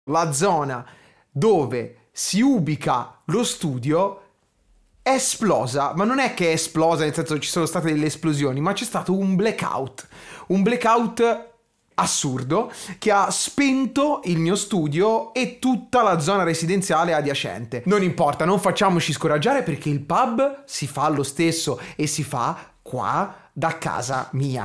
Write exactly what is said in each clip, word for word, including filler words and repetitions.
La zona dove si ubica lo studio è esplosa, ma non è che è esplosa nel senso che ci sono state delle esplosioni, ma c'è stato un blackout, un blackout assurdo che ha spento il mio studio e tutta la zona residenziale adiacente. Non importa, non facciamoci scoraggiare perché il pub si fa lo stesso e si fa qua da casa mia.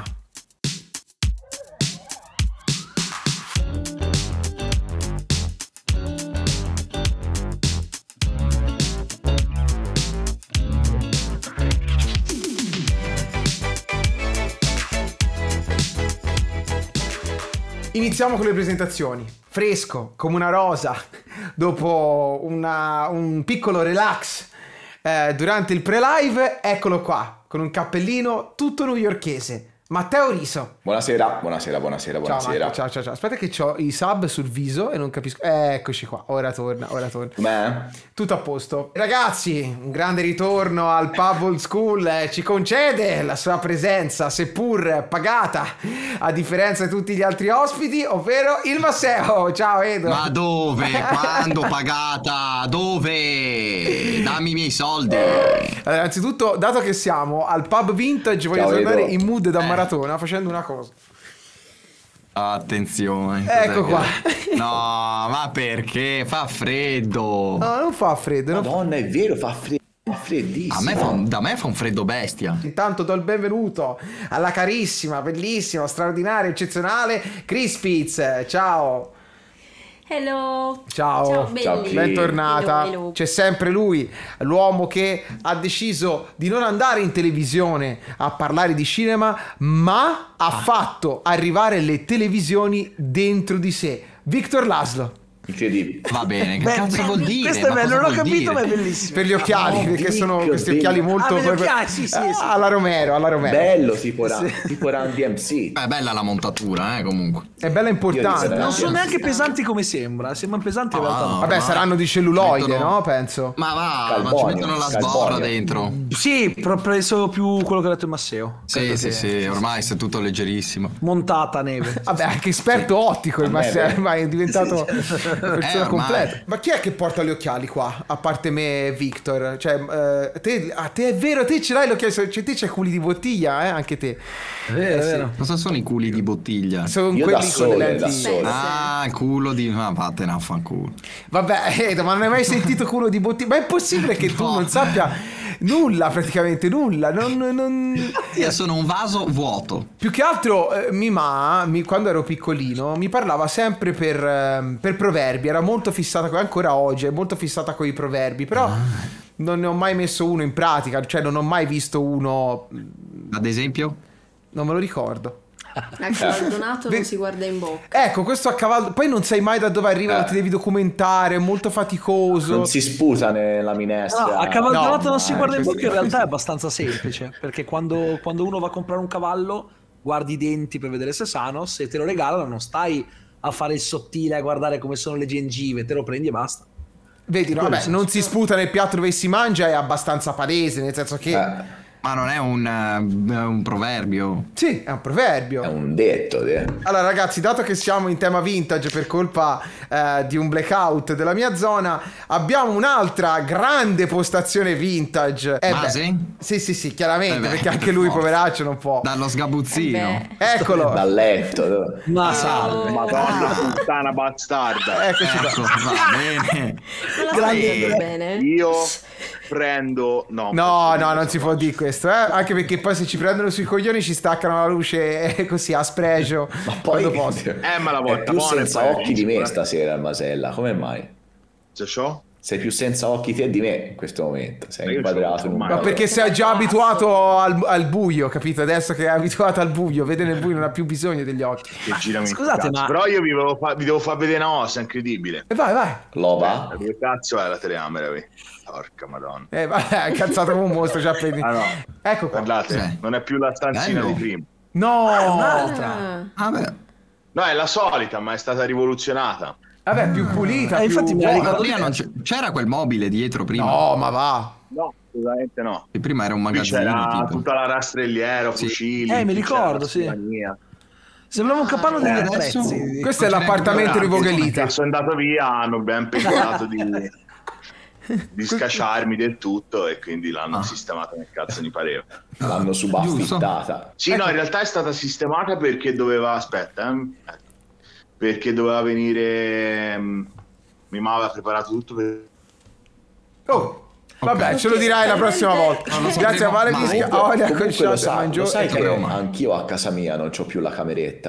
Iniziamo con le presentazioni. Fresco, come una rosa, dopo una, un piccolo relax eh, durante il pre-live, eccolo qua, con un cappellino tutto newyorkese. Matteo Riso. Buonasera, buonasera, buonasera, buonasera. Ciao, ciao, ciao, ciao. Aspetta che ho i sub sul viso e non capisco. Eh, eccoci qua, ora torna, ora torna. Beh. Tutto a posto. Ragazzi, un grande ritorno al pub old school eh, ci concede la sua presenza, seppur pagata, a differenza di tutti gli altri ospiti, ovvero il Masseo. Ciao Edo. Ma dove? Quando pagata? Dove? Dammi i miei soldi. Allora, innanzitutto, dato che siamo al pub vintage, voglio Ciao, tornare Edo. in mood da Eh. maratona facendo una cosa. Attenzione. Ecco cos'è qua. che- No, ma perché? Fa freddo. No, non fa freddo. Non fa... Madonna, è vero, fa freddo, fa freddissimo. A me fa un- da me fa un freddo bestia. Intanto do il benvenuto alla carissima, bellissima, straordinaria, eccezionale Chris Pitts. Ciao. Hello. Ciao, Ciao, Ciao, belli. bentornata. Hello, hello. C'è sempre lui, l'uomo che ha deciso di non andare in televisione a parlare di cinema, ma ha fatto arrivare le televisioni dentro di sé. Victor Laszlo. Incredibile. Va bene, che Beh, cazzo vuol dire? Questo è Ma bello, cosa non l'ho vuol capito, dire? ma è bellissimo. Per gli occhiali, Oh, perché sono Vic, questi bello. occhiali molto Ah, per gli occhiali, sì, sì, sì. alla Romero, alla Romero. Bello, tipo, Ra- tipo Run D M C. È bella la montatura, eh, comunque. È bella importante. Io Non Sì, sono sì, neanche sì. pesanti come sembra. Sembrano pesanti in Ah, realtà no. Vabbè, ma- saranno di celluloide, mettono- no? Penso. Ma va, ma Carbonio, ci mettono la sborra carbonio. dentro. Sì, però ho preso più quello che ha detto il Masseo. Sì, sì, sì, ormai sei tutto leggerissimo. Montata neve. Vabbè, anche esperto ottico, il A me, Massimo, beh. ma è diventato una persona Eh, ormai. completa. Ma chi è che porta gli occhiali qua? A parte me e Victor. Cioè, eh, te, a te è vero, te ce l'hai gli occhiali, cioè, te c'hai culi di bottiglia, eh, anche te. È vero, Eh, è sì. vero. Cosa sono i culi di bottiglia? Sono Io quelli da con sole, le da lenti. sole. Ah, il culo di... Ma vattene a fanculo. Vabbè, Edo, ma non hai mai sentito culo di bottiglia? Ma è possibile che tu No. non sappia nulla, praticamente nulla. Non, non... Io sono un vaso vuoto. Più che altro eh, Mima, mi, quando ero piccolino, mi parlava sempre per, ehm, per proverbi. Era molto fissata, con- ancora oggi, è molto fissata con i proverbi. Però non ne ho mai messo uno in pratica. Cioè non ho mai visto uno. Ad esempio? Non me lo ricordo. A Caldonato non si guarda in bocca. Ecco, questo a cavallo. Poi non sai mai da dove arrivano, Eh. ti devi documentare, è molto faticoso. Non si sputa nella minestra. No, a cavalcato No, non si ma- guarda in questo- bocca, in realtà è abbastanza semplice. Perché quando, quando uno va a comprare un cavallo, guardi i denti per vedere se è sano. Se te lo regalano, non stai a fare il sottile, a guardare come sono le gengive, te lo prendi e basta. Vedi, no, vabbè, non si sputa nel piatto dove si mangia, è abbastanza palese, nel senso che. Eh, Ma non è un, eh, un proverbio. Sì, è un proverbio. è un detto. eh. Allora ragazzi, dato che siamo in tema vintage per colpa eh, di un blackout della mia zona, abbiamo un'altra grande postazione vintage. Eh beh, Masi? sì, sì, sì, chiaramente, Eh beh, perché anche per lui, forza. poveraccio, non può. Dallo sgabuzzino. Eh Eccolo, Dal letto. Ma Oh. salve. Madonna puttana bastarda. eccoci Ecco, qua. va bene. Non la Grande- stai vedendo bene? Io prendo no. No, no, non si può dire questo, eh? Anche perché poi se ci prendono sui coglioni ci staccano la luce eh, così a spregio. Ma poi quando posso. Eh, ma la è volta più buona e senza poi occhi di me sicura. stasera, Masella. Come mai? Se c'ho? Sei più senza occhi te di me in questo momento. Sei Io inquadrato c'ho- in un ma Ma quadro. perché sei già abituato al, al buio, capito? Adesso che è abituato al buio, vede nel buio, non ha più bisogno degli occhi. Che girami il scusate, cazzo. ma- Però io vi, volevo fa- vi devo far vedere una cosa incredibile. E vai, vai. Lova? Che cazzo è la telecamera? vi? Porca madonna. Eh, vai, è cazzato come un mostro, già appena. Ah no, Ecco qua. guardate, Sì. non è più la stanzina Bello. di prima. No! Ah, Vabbè. No, è la solita, ma è stata rivoluzionata. Vabbè, più pulita, Eh, più infatti me la buona. ricordo Prima non c'è- c'era quel mobile dietro prima. No, ma va. No, assolutamente no. Che prima era un Qui magazzino c'era tipo. tutta la rastrelliera, Sì. fucili. Eh, mi qui c'era ricordo, la sì. scrivania. Sembrava un capanno degli Eh, attrezzi. adesso- Questo è l'appartamento di Voghelita. Che sono andato via, hanno ben pensato di, di scacciarmi del tutto e quindi l'hanno Ah. sistemata nel cazzo mi pareva. L'hanno subaffittata. Sì, no, in realtà è stata sistemata perché doveva, aspetta, eh, perché doveva venire, mh, mia mamma aveva preparato tutto per... Oh, vabbè, ce lo dirai la prossima volta. Non lo Grazie a sapevo Vale mai. Fisca. Comunque, Olha, comunque Cosciate, lo, sa- Mangio- lo sai e che Crema. anch'io a casa mia non c'ho più la cameretta.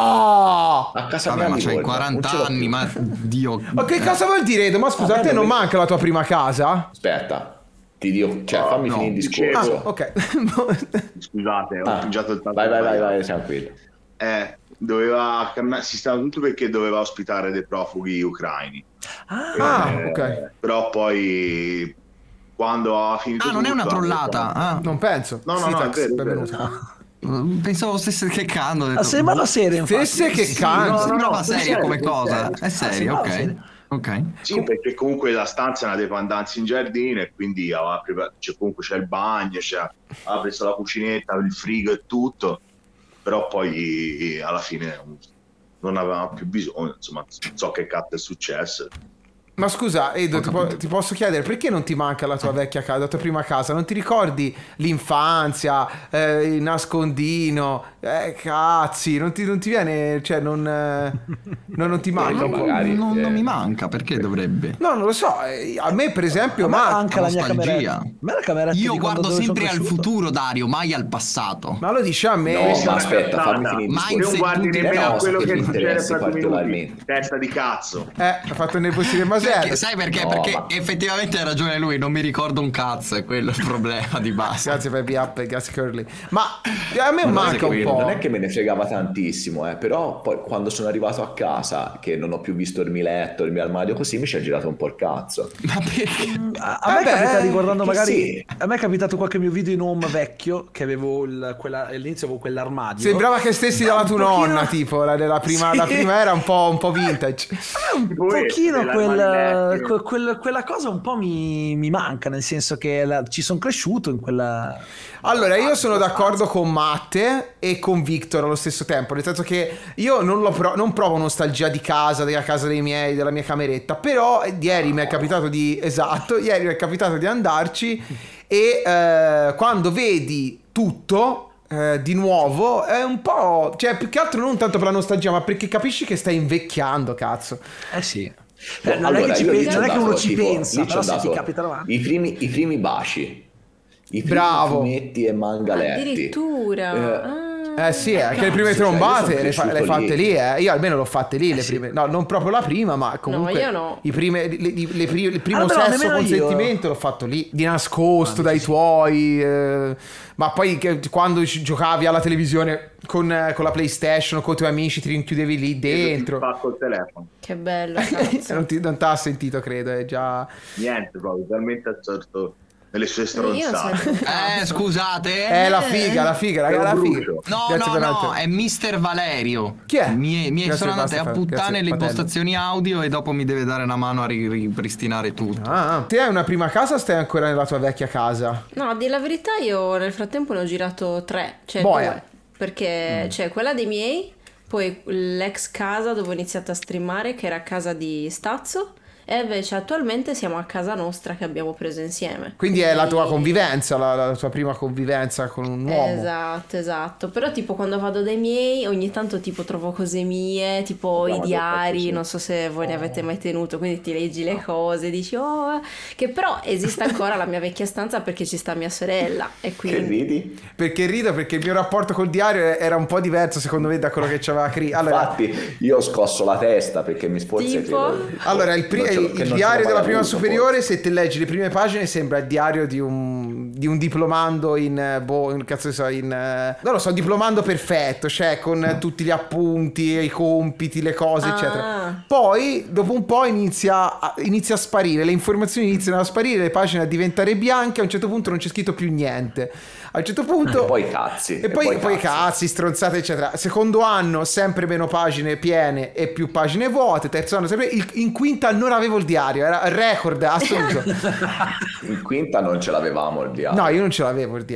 No! A casa Vabbè, mia ma mi c'hai torna, quaranta non ce l'ho anni, più. ma Dio. Ma che cosa vuol dire Edo? Ma scusa, a te non manca la tua prima casa? Aspetta, ti dico, cioè fammi no, finire il Ah, discorso. ok. Scusate, ho Ah, mangiato il vai, vai, vai, vai, tranquillo. Eh, doveva cambiare, sistemare tutto perché doveva ospitare dei profughi ucraini. Ah, Eh, ok. Però poi quando ha finito Ah, non è una tutto, ha trollata. detto- Ah, Non penso. No, no, no, è Sitax, vero, è vero. benvenuto. pensavo stesse checcando. ho detto, Ah, sembrava seria, infatti. Stesse che sì, cazzo. no, no, sembrava no, seria serio, come serio, cosa. serio. È serio, sembrava ok. serio. Ok. Sì, perché comunque la stanza è una dependenza in giardino e quindi aveva preparato, cioè, comunque c'è il bagno, c'è, aveva preso la cucinetta, il frigo e tutto, però poi alla fine non avevamo più bisogno, insomma, non so che cazzo è successo. Ma scusa, Edo, ti, po- ti posso chiedere perché non ti manca la tua vecchia casa, la tua prima casa? Non ti ricordi l'infanzia, eh, il nascondino? Eh, cazzi, non ti, non ti viene, cioè, non, eh, non, non ti manca un po'? magari, Non, eh. non mi manca, perché dovrebbe? No, non lo so. eh, A me, per esempio, A me manca. manca la mia nostalgia. cameretta. A me la cameretta Io di quando guardo dove sono sempre al cresciuto. futuro, Dario, mai al passato. Ma lo dice a me. No, Questa è ma una aspetta, cazzata. fammi finire il Ma Tu in non se- guardi tutti- nemmeno a no, quello che che ti succede interessi fra due minuti, particolarmente. testa di cazzo. Eh, ha fatto nei posti del Masello. Perché, sai perché? No, perché ma- effettivamente ha ragione lui, non mi ricordo un cazzo, è quello il problema di base. Grazie Pepi Up, grazie Curly. Ma a me Ma manca un quello, po'. non è che me ne fregava tantissimo, eh, però poi quando sono arrivato a casa, che non ho più visto il mio letto, il mio armadio così, mi ci ha girato un po' il cazzo. Ma perché? A, a me Eh beh, è capitato riguardando che magari sì. a me è capitato qualche mio video in home vecchio che avevo il, quella, all'inizio avevo quell'armadio. Sembrava che stessi dalla tua Un pochino- nonna, tipo, la, della prima, la Sì. prima era un po', un po' vintage. un Tipo io, pochino della quel, Marinette. que- quel- quella cosa un po' mi, mi manca, nel senso che la- ci sono cresciuto in quella. Allora, io sono d'accordo con Matte e con Victor allo stesso tempo, nel senso che io non, lo pro- non provo nostalgia di casa, della casa dei miei, della mia cameretta, però ieri mi è capitato di, esatto, ieri mi è capitato di andarci e eh, quando vedi tutto eh, di nuovo è un po', cioè più che altro non tanto per la nostalgia, ma perché capisci che stai invecchiando, cazzo. Eh sì. No, Eh, non, allora, è che, ci io lì pensa, ci ho non è che uno dato, ci tipo, pensa, lì ci però ho se ti dato capita davanti. i primi, i primi baci, i primi Bravo. fumetti e mangaletti. Addirittura. Eh, Ah. Eh sì, eh, che le prime Cazzo, cioè, io trombate sono le, fa- le cresciuto fatte lì. lì, eh. Io almeno l'ho fatte lì le sì. prime. No, non proprio la prima, ma comunque io no. i prime, le, le- le pri- il primo Ah, però sesso nemmeno io. consentimento l'ho fatto lì, di nascosto dai tuoi, eh, ma poi che- quando ci- giocavi alla televisione con, eh, con la PlayStation o con i tuoi amici ti rinchiudevi lì dentro. Fatto il telefono. Che bello, cazzo. non ti non t'ha sentito, credo, è già. Niente, proprio, talmente assorto nelle sue Io stronzate. sento- Eh, scusate. È la figa, la figa, raga, la figa. Brucio. No, Grazie no, per no, l'altro. è mister Valerio. Chi è? Mi, mi Grazie, sono andate basta, a grazie, puttane le fratello. impostazioni audio e dopo mi deve dare una mano a ri- ripristinare tutto. Ah, te hai una prima casa o stai ancora nella tua vecchia casa? No, a dire la verità io nel frattempo ne ho girato tre, cioè Boia. due, perché c'è quella dei miei, poi l'ex casa dove ho iniziato a streamare che era casa di Stazzo e invece attualmente siamo a casa nostra che abbiamo preso insieme. Quindi è la tua convivenza, la, la tua prima convivenza con un uomo. Esatto, esatto. Però tipo quando vado dai miei ogni tanto tipo trovo cose mie, tipo No, i ma diari, sì. non so se voi ne avete mai tenuto, quindi ti leggi le cose, dici oh, eh", che però esiste ancora la mia vecchia stanza perché ci sta mia sorella e Che quindi ridi? Perché rido? Perché il mio rapporto col diario era un po' diverso secondo me da quello che c'aveva Cri. Allora, Infatti io ho scosso la testa perché mi forse Tipo? credo- allora il, pri- non ce l'ho- il che non ce l'ho diario mai della prima avuto, superiore, se te leggi le prime pagine, sembra il diario di un, di un diplomando in, eh, boh, in cazzo ne so, in, eh, non lo so, un diplomando perfetto, cioè con eh, tutti gli appunti, i compiti, le cose, Ah. eccetera. Poi, dopo un po' inizia a, inizia a sparire, le informazioni iniziano a sparire, le pagine a diventare bianche, a un certo punto non c'è scritto più niente. A un certo punto... E poi cazzi. E poi, poi cazzi, stronzate, eccetera. Secondo anno, sempre meno pagine piene e più pagine vuote. Terzo anno, sempre. il- in quinta non avevo il diario, era record assoluto. In quinta non ce l'avevamo il diario. No, io non ce l'avevo il diario.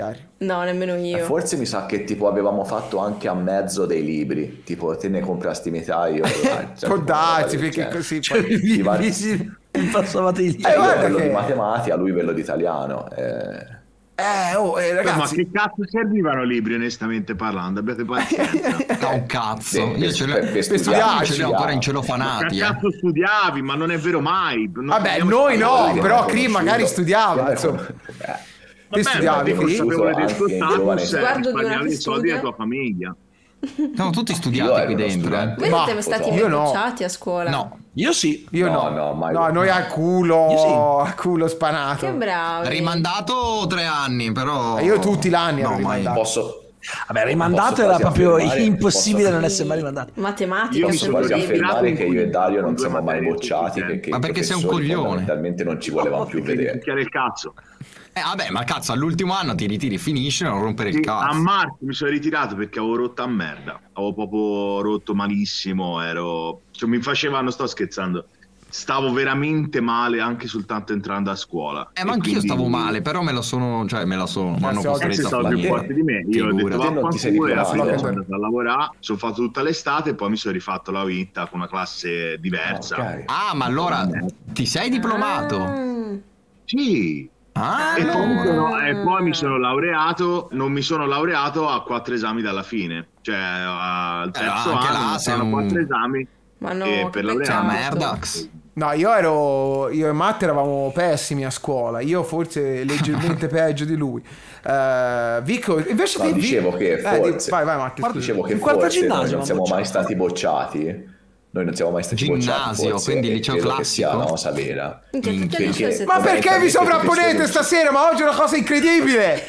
No, nemmeno io. Forse mi sa che tipo avevamo fatto anche a mezzo dei libri, tipo te ne comprasti metà, io Può darsi, perché così Cioè, poi... vi, vari- vi, si- vi passavate i libri. Eh, io guarda quello che- di matematica, lui quello di italiano. eh. Eh, oh, eh, Ma ragazzi... che cazzo servivano libri, onestamente parlando? Abbiate pazienza. Da un cazzo. Per- Io ce per- l'ho, per ce studiare, ce l'ho ancora in Ma celofanati. che Eh. cazzo studiavi? Ma non è vero mai. Non Vabbè, parliamo noi di- no, Io però l'ho Cri magari conosciuto. studiava, Io l'ho insomma. conosciuto. Eh. Te Vabbè, studiavi, ma Cri? devi sapere del tuo Anche in giovane status e Guardo di una risparmiare che i soldi studia. della tua famiglia. Siamo tutti Io studiati ero qui uno dentro. eh. studente. Voi Ma- siete stati io no. bocciati a scuola. No. Io sì. Io no. No, no, mai- No, noi a culo, Io sì. a culo spanato. Che bravi. Rimandato tre anni, però. Io tutti l'anni ero No, mai. rimandato. Posso, Vabbè, rimandato Posso era quasi proprio affermare- impossibile posso- non essere mai rimandato. Matematica Io mi posso sono quasi ritirato affermare in che io e Dario non con due siamo mai materie bocciati, tutte. perché Ma i perché sei un professori coglione? fondamentalmente non ci volevano più Perché vedere. picchiare il cazzo. Eh, vabbè, ma cazzo, all'ultimo anno ti ritiri, finisci, non rompere il Sì, cazzo. a marzo mi sono ritirato perché avevo rotto a merda. Avevo proprio rotto malissimo. Ero. Cioè, mi faceva, non sto scherzando. Stavo veramente male anche soltanto entrando a scuola. Eh, ma E anch'io quindi- stavo male, però me la sono, cioè me la sono, mi hanno sì, Eh, sei costretto a stato più finire. forte di me. Io ho detto Figurati. Te non ti sei vaffanculo e alla diplomato. fine sono andato a lavorare. Sono fatto tutta l'estate e poi mi sono rifatto la vinta con una classe diversa. Ok. Ah, ma allora ti sei diplomato? Ah. Sì. Ah, E poi, mi allora. sono, e poi mi sono laureato, non mi sono laureato a quattro esami dalla fine, cioè al terzo anche là anno sei sono un- quattro esami Ma no, e che per peccato. laurearmi- Merdax. No, io ero. Io e Matt eravamo pessimi a scuola. Io forse leggermente peggio di lui. Eh, Vico, invece No, te- dicevo Vi- che eh, di- forse- vai, vai, Matt. scusa. Dicevo che In quarta forse noi ginnasio non siamo l'hanno mai bocciato. stati bocciati. Noi non siamo mai stati Ginnasio, bocciati. Forse, quindi e liceo credo che classico? sia una cosa vera. Minchia, tutte le Perché- liceo siete Ma perché vi Veramente sovrapponete professori- stasera? Ma oggi è una cosa incredibile!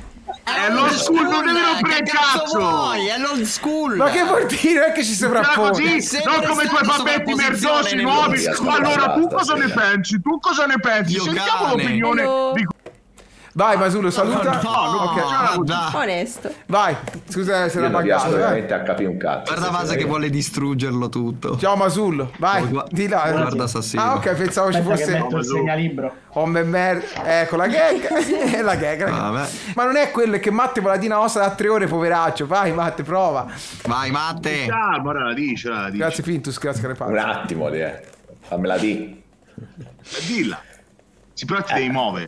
È l'old school, non devi rompere Che il cazzo cazzo! vuoi? È l'old school. Ma che vuol dire? Non è che ci Era sovrappone. così, sempre non come i tuoi stato babbetti sovrapposizione merdosi nel nuovi. mondo. Allora, tu Stasera. cosa ne pensi? Tu cosa ne pensi? Io Sentiamo cane. l'opinione Hello. di Vai, Masulo, saluta. No, Ok. guarda, Onesto. Vai, scusa se Io l'ha non riesco buggato. Vai. veramente a capire un cazzo. guarda Vasa stasera. che vuole distruggerlo tutto. Ciao Masullo, vai, Oh, gua- di là. guarda Assassino. Ah, ok, pensavo ci Aspetta che fosse metto il segnalibro. Home and Mer- ecco la gag. È la gag, la gag. Vabbè. Ma non è quello che Matte vuole la dina ossa da tre ore, poveraccio. Vai, Matte, prova. Vai Matte. Calma, ora la dice, ora la dice. Grazie Pintus, grazie Un Crepazzo. attimo, eh. fammela di. Dilla. Si però ti devi muovere.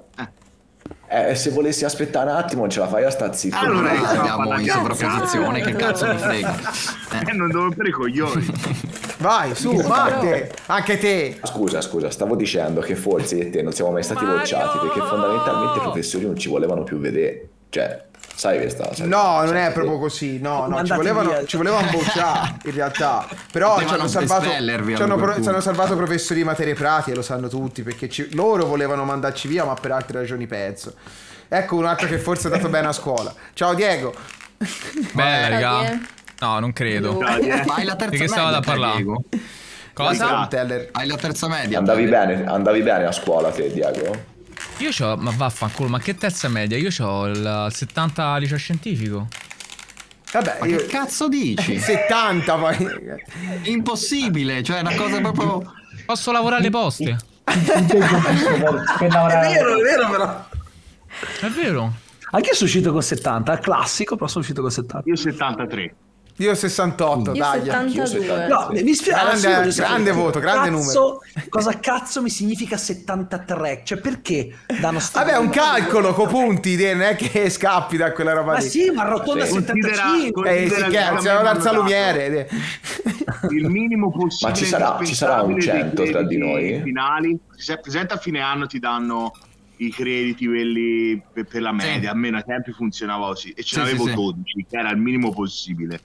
Eh, se volessi aspettare un attimo, non ce la fai a sta zitto. Allora, Noi io andiamo sono in cazzo. sovrapposizione, che cazzo mi frega. Eh, non devo rompere i coglioni. Vai, su, Matte, anche te. Scusa, scusa, stavo dicendo che forse io e te non siamo mai stati bocciati perché fondamentalmente i professori non ci volevano più vedere. Cioè, sai questa sai- No, non è sai- proprio così. No, no, ci Mandati volevano, via. ci volevano bocciare in realtà. Però ci Potevano hanno salvato, espellervi, ci hanno, allora, pro- per ci hanno cui. salvato professori di materie pratiche, lo sanno tutti, perché ci- loro volevano mandarci via, ma per altre ragioni penso. Ecco un altro che forse è andato bene a scuola. Ciao Diego. Beh, raga. Dai, eh. No, non credo. Dai, eh. Ma hai la terza Di che stavo media, da parlare? Diego? Cosa? Teller. Hai la terza media. Andavi te. bene, andavi bene a scuola te, Diego? Io c'ho. Ma vaffanculo, ma che terza media? Io c'ho il settanta liceo scientifico. Vabbè, Ma io che cazzo dici? settanta poi. Impossibile, cioè è una cosa proprio. Posso lavorare alle poste. Per lavorare. È vero, è vero però. È vero. Anche io sono uscito con settanta, classico, però sono uscito con settanta. Io settantatré. Io sessantotto, Io dai. settantadue. No, mi spiace. Grande- adesso voglio sapere grande che voto, grande cazzo- Cosa cazzo mi significa settantatré? Cioè perché danno sti Vabbè, un numeri? calcolo con punti, te, non è che scappi da quella roba Ma lì. sì, ma arrotonda a Sì. settantacinque. Eh sì, che c'è la salumiere. Il minimo possibile. Ma ci sarà- ci sarà un cento tra di noi? Finali. Se presente a fine anno ti danno i crediti quelli per, per la media. A me ai tempi funzionava così e ce Sì, n'avevo sì, sì. dodici, che era il minimo possibile.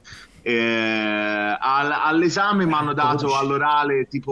Eh, al- all'esame mi hanno dato all'orale tipo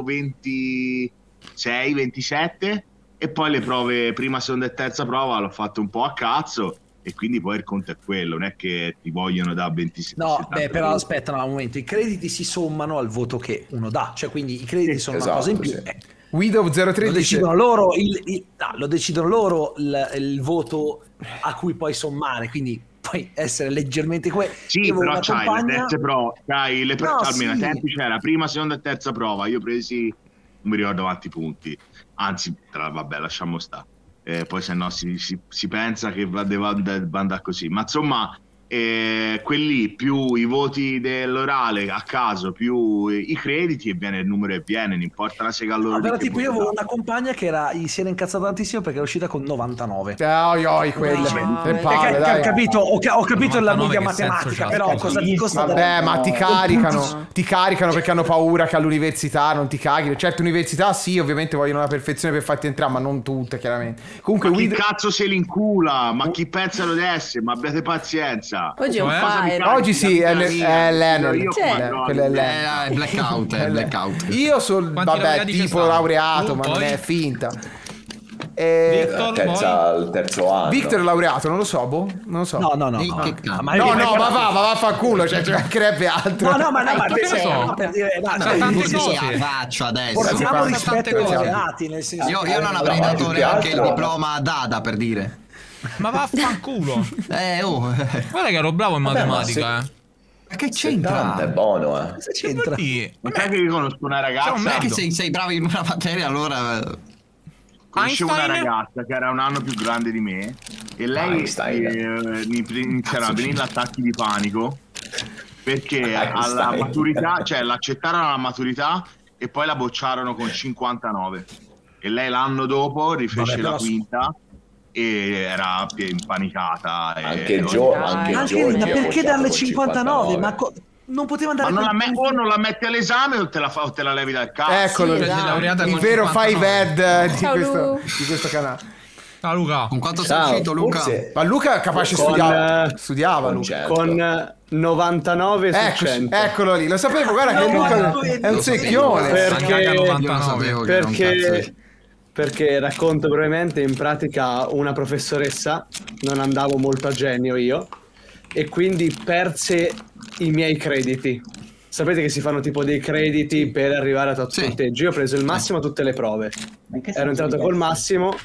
ventisei ventisette e poi le prove prima, seconda e terza prova l'ho fatto un po' a cazzo e quindi poi il conto è quello, non è che ti vogliono da ventisei. No, beh, però aspetta no, un momento, i crediti si sommano al voto che uno dà, cioè quindi i crediti sono una esatto, cosa in più. sì. Eh, Widow zero tre lo dice decidono loro, il, il- no, lo decidono loro il, il voto a cui poi sommare, quindi puoi essere leggermente que- Sì, io avevo però una c'hai le compagna- terze prove, c'hai le pre- No, almeno ai sì. tempi c'era prima, seconda e terza prova, io ho presi, non mi ricordo quanti punti, anzi, tra, vabbè, lasciamo stare. eh, poi se no si, si, si pensa che va, deve, deve andare così, ma insomma eh, quelli più i voti dell'orale a caso più i crediti e viene il numero e viene, non importa la sega loro. Allora, tipo io avevo una compagna che era, si era incazzata tantissimo perché era uscita con novantanove. Oi, oi, quelle. No, Che eh. palle, Perché, dai. ho capito, ho, ca- ho capito la novantanove media che senso matematica, c'ha? però cosa ti costa? Vabbè, ma ti No. caricano, ti caricano perché hanno paura che all'università non ti caghino. Certe università sì, ovviamente vogliono la perfezione per farti entrare, ma non tutte, chiaramente. Comunque, Ma chi Will- cazzo se li incula? Ma chi pensano di essere? Ma abbiate pazienza. Oggi è un Cioè, cosa mi fire. carichi? oggi sì, è, La mia, è l'Enel. io Cioè, come no, quello è Eh, l'Enel. è blackout, è blackout. Io sono, Quanti vabbè, laureati ci tipo stanno? laureato, Tu, ma non poi? è finta. E... Victor, Terza, il terzo anno. Victor è laureato, non lo so, boh, non lo so. No, no, no. E no. che cazzo? Ma No, io- no, ma va, ma vaffanculo, cioè ci mancherebbe altro. No, no, ma no, ma Che per, ne so? no, per dire, no, C'ha no, tante nel senso, cose. Sì, la faccio adesso. Grazie, portiamo Franco. rispetto ai Grazie. laureati, nel senso. Io, io non avrei No, dato più che neanche il altro- diploma Dada, per dire. Ma vaffanculo. Eh, oh. Guarda che ero bravo in matematica, eh. Ma che settanta è c'entra? buono, eh. Cosa c'entra? Sì. Ma sai che io conosco una C'è un ragazza, Non è che merito. sei, sei bravo in una materia, allora... conoscevo una Einstein? ragazza che era un anno più grande di me e lei Einstein. eh, mi- iniziava a venire attacchi di panico perché alla Einstein. maturità, cioè l'accettarono alla maturità e poi la bocciarono con cinquantanove e lei l'anno dopo rifece Vabbè, la però- quinta e era più impanicata e- Anche Gio, Dai, anche Anche Giorgio lì, ma ha perché bocciato darle con cinquantanove? Ma co- non poteva ma andare non la con- me- o non la metti all'esame o te la, fa- o te la levi dal cazzo. Eccolo, Sì, il, esatto. Sei laureata il con vero cinquantanove. five head di Ciao, questo, Lu. di questo canale. Ciao Luca. Con quanto sei Ciao, uscito, Luca? Forse Ma Luca capace Con, studiava, eh, studiava con Luca. cento. con eh, novantanove su Eccoci, cento. eccolo lì, lo sapevo, guarda che No, Luca no, è un lo sapevo. secchione. Perché- Anche a Io lo novantanove. sapevo che era un cazzo Perché, di- perché racconto brevemente, in pratica una professoressa, non andavo molto a genio io, e quindi perse i miei crediti. Sapete che si fanno tipo dei crediti per arrivare a tot Sì. punteggio. Io ho preso il massimo a tutte le prove. Ma in che Ero senso entrato di col pezzi? massimo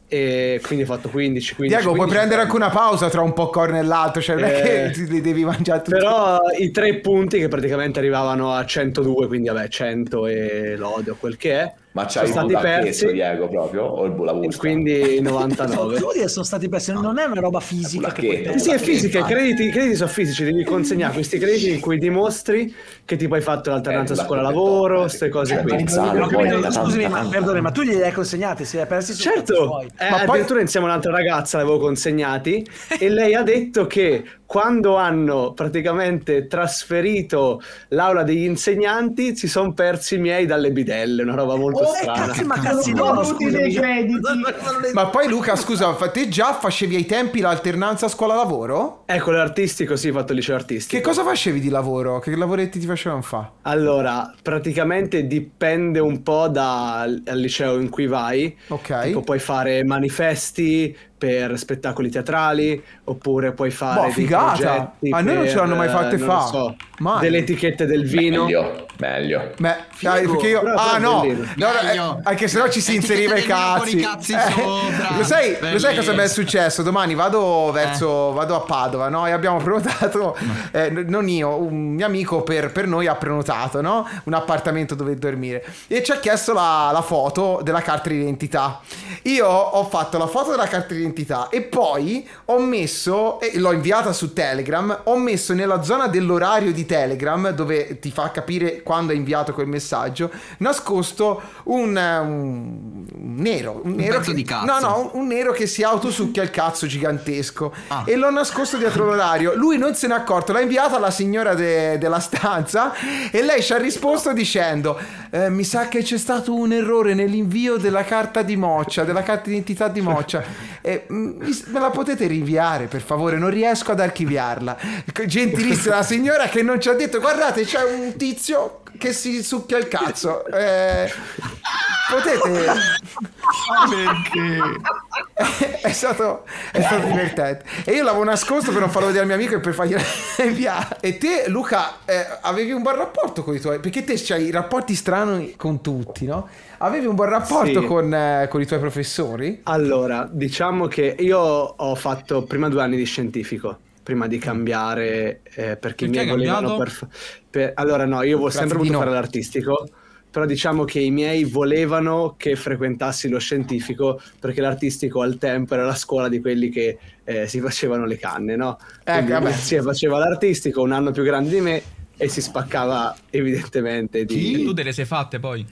e quindi ho fatto quindici, quindici. Diego, puoi quindici. prendere anche una pausa tra un popcorn e l'altro, cioè non è che Eh, ti li devi mangiare tutti. Però i tre punti che praticamente arrivavano a centodue, quindi vabbè, cento e lode o quel che è, Ma c'hai sono il stati bulacchesso, persi, Diego, proprio? O il e bulavusta? quindi No, novantanove. devo dire, sono stati persi, non è una roba fisica che puoi Sì, Sì, sì, è perdere. fisica, i crediti, i crediti sono fisici, devi consegnare questi crediti in cui dimostri che tipo hai fatto l'alternanza Eh, la scuola-lavoro, copertina, queste cose cioè, qui. Gonzalo, Ho poi capito, da scusami, tanta- ma perdone, ma tu glieli hai consegnati, si è persi su cazzi Certo, suoi. eh, Ma poi- addirittura insieme a un'altra ragazza l'avevo consegnati e lei ha detto che quando hanno praticamente trasferito l'aula degli insegnanti si sono persi i miei dalle bidelle, una roba molto Oh, strana. Cazzi, ma Sono cazzi loro, tutti scusami. dei crediti. Ma poi Luca, scusa, fa- te già facevi ai tempi l'alternanza scuola-lavoro? Ecco, l'artistico, sì, ho fatto il liceo artistico. Che cosa facevi di lavoro? Che lavoretti ti facevano fa? Allora, praticamente dipende un po' dal dal liceo in cui vai. Ok. Tipo, puoi fare manifesti per spettacoli teatrali, oppure puoi fare Boh, dei figata! progetti A noi non ce per, l'hanno mai fatte eh, non fa. lo so, Mai. delle etichette del vino. Meglio, meglio. Beh, dai, perché io... Però- Ah però no, bellino. no, no, eh, Meglio. anche se no ci si Etichette inseriva i del vino con cazzi. i cazzi Eh, sopra. lo sai, lo sai cosa mi è Bellissimo. successo? Domani vado verso, vado a Padova, no? E abbiamo prenotato, eh, n- non io, un mio amico per, per noi ha prenotato, no? Un appartamento dove dormire. E ci ha chiesto la, la foto della carta d'identità. Io ho fatto la foto della carta d'identità e poi ho messo, e l'ho inviata su Telegram, ho messo nella zona dell'orario di Telegram, dove ti fa capire quando hai inviato quel messaggio, nascosto un, un nero. Un, nero pezzo che, di cazzo. No, no, un, un nero che si autosucchia il cazzo gigantesco. Ah. E l'ho nascosto dietro l'orario. Lui non se n'è accorto, l'ha inviata alla signora de- della stanza e lei ci ha risposto dicendo "Eh, mi sa che c'è stato un errore nell'invio della carta di Moccia, della carta d'identità di Moccia. E, mm, mi- me la potete rinviare per favore, non riesco ad archiviarla". Gentilissima la signora che non ci ha detto "guardate, c'è un tizio che si succhia il cazzo, eh, potete". Perché? È stato, è stato divertente. E io l'avevo nascosto per non farlo vedere al mio amico e per fargli inviare. E te, Luca, eh, avevi un buon rapporto con i tuoi, perché te c'hai i rapporti strani con tutti, no? Avevi un buon rapporto Sì. con, eh, con i tuoi professori? Allora, diciamo che io ho fatto prima due anni di scientifico, prima di cambiare, eh, perché Perché i miei hai volevano cambiato? per, fa- per- allora no, io ho Grazie sempre di voluto no. fare l'artistico, però diciamo che i miei volevano che frequentassi lo scientifico perché l'artistico al tempo era la scuola di quelli che eh, si facevano le canne, no? Quindi vabbè. mia zia faceva l'artistico, un anno più grande di me, e si spaccava evidentemente di... E tu te le sei fatte poi?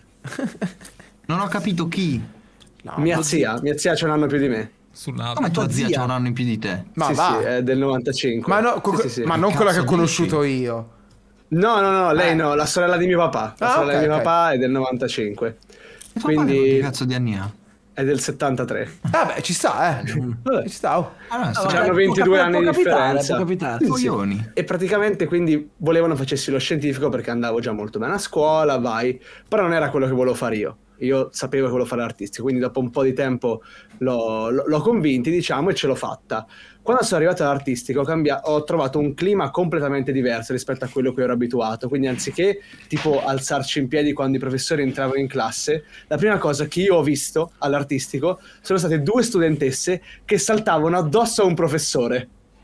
Non ho capito chi. No, mia zia, mia zia c'ha un anno più di me. Sul naso. Come tua zia, zia? c'ha un anno in più di te? Ma sì, va. sì, è del novantacinque. Ma, no, co- Sì, sì, sì. ma non Che quella che ho cazzo conosciuto dici? io. No, no, no, lei Eh. no, la sorella di mio papà. La Ah, sorella ok, di mio ok. papà è del novantacinque. E tuo padre Quindi che cazzo di anni ha? è del settantatré. Vabbè, ci sta, eh. Ci sta. oh. Ah, no, vabbè, C'hanno può ventidue cap- anni può di capitare, differenza. può capitare. Sì, sì. coglioni. E praticamente quindi volevano facessi lo scientifico perché andavo già molto bene a scuola, vai, però non era quello che volevo fare io. Io sapevo che volevo fare l'artistico, quindi dopo un po' di tempo l'ho, l'ho- l'ho convinti, diciamo, e ce l'ho fatta. Quando sono arrivato all'artistico ho, cambia- ho trovato un clima completamente diverso rispetto a quello che ero abituato, quindi anziché tipo alzarci in piedi quando i professori entravano in classe, la prima cosa che io ho visto all'artistico sono state due studentesse che saltavano addosso a un professore.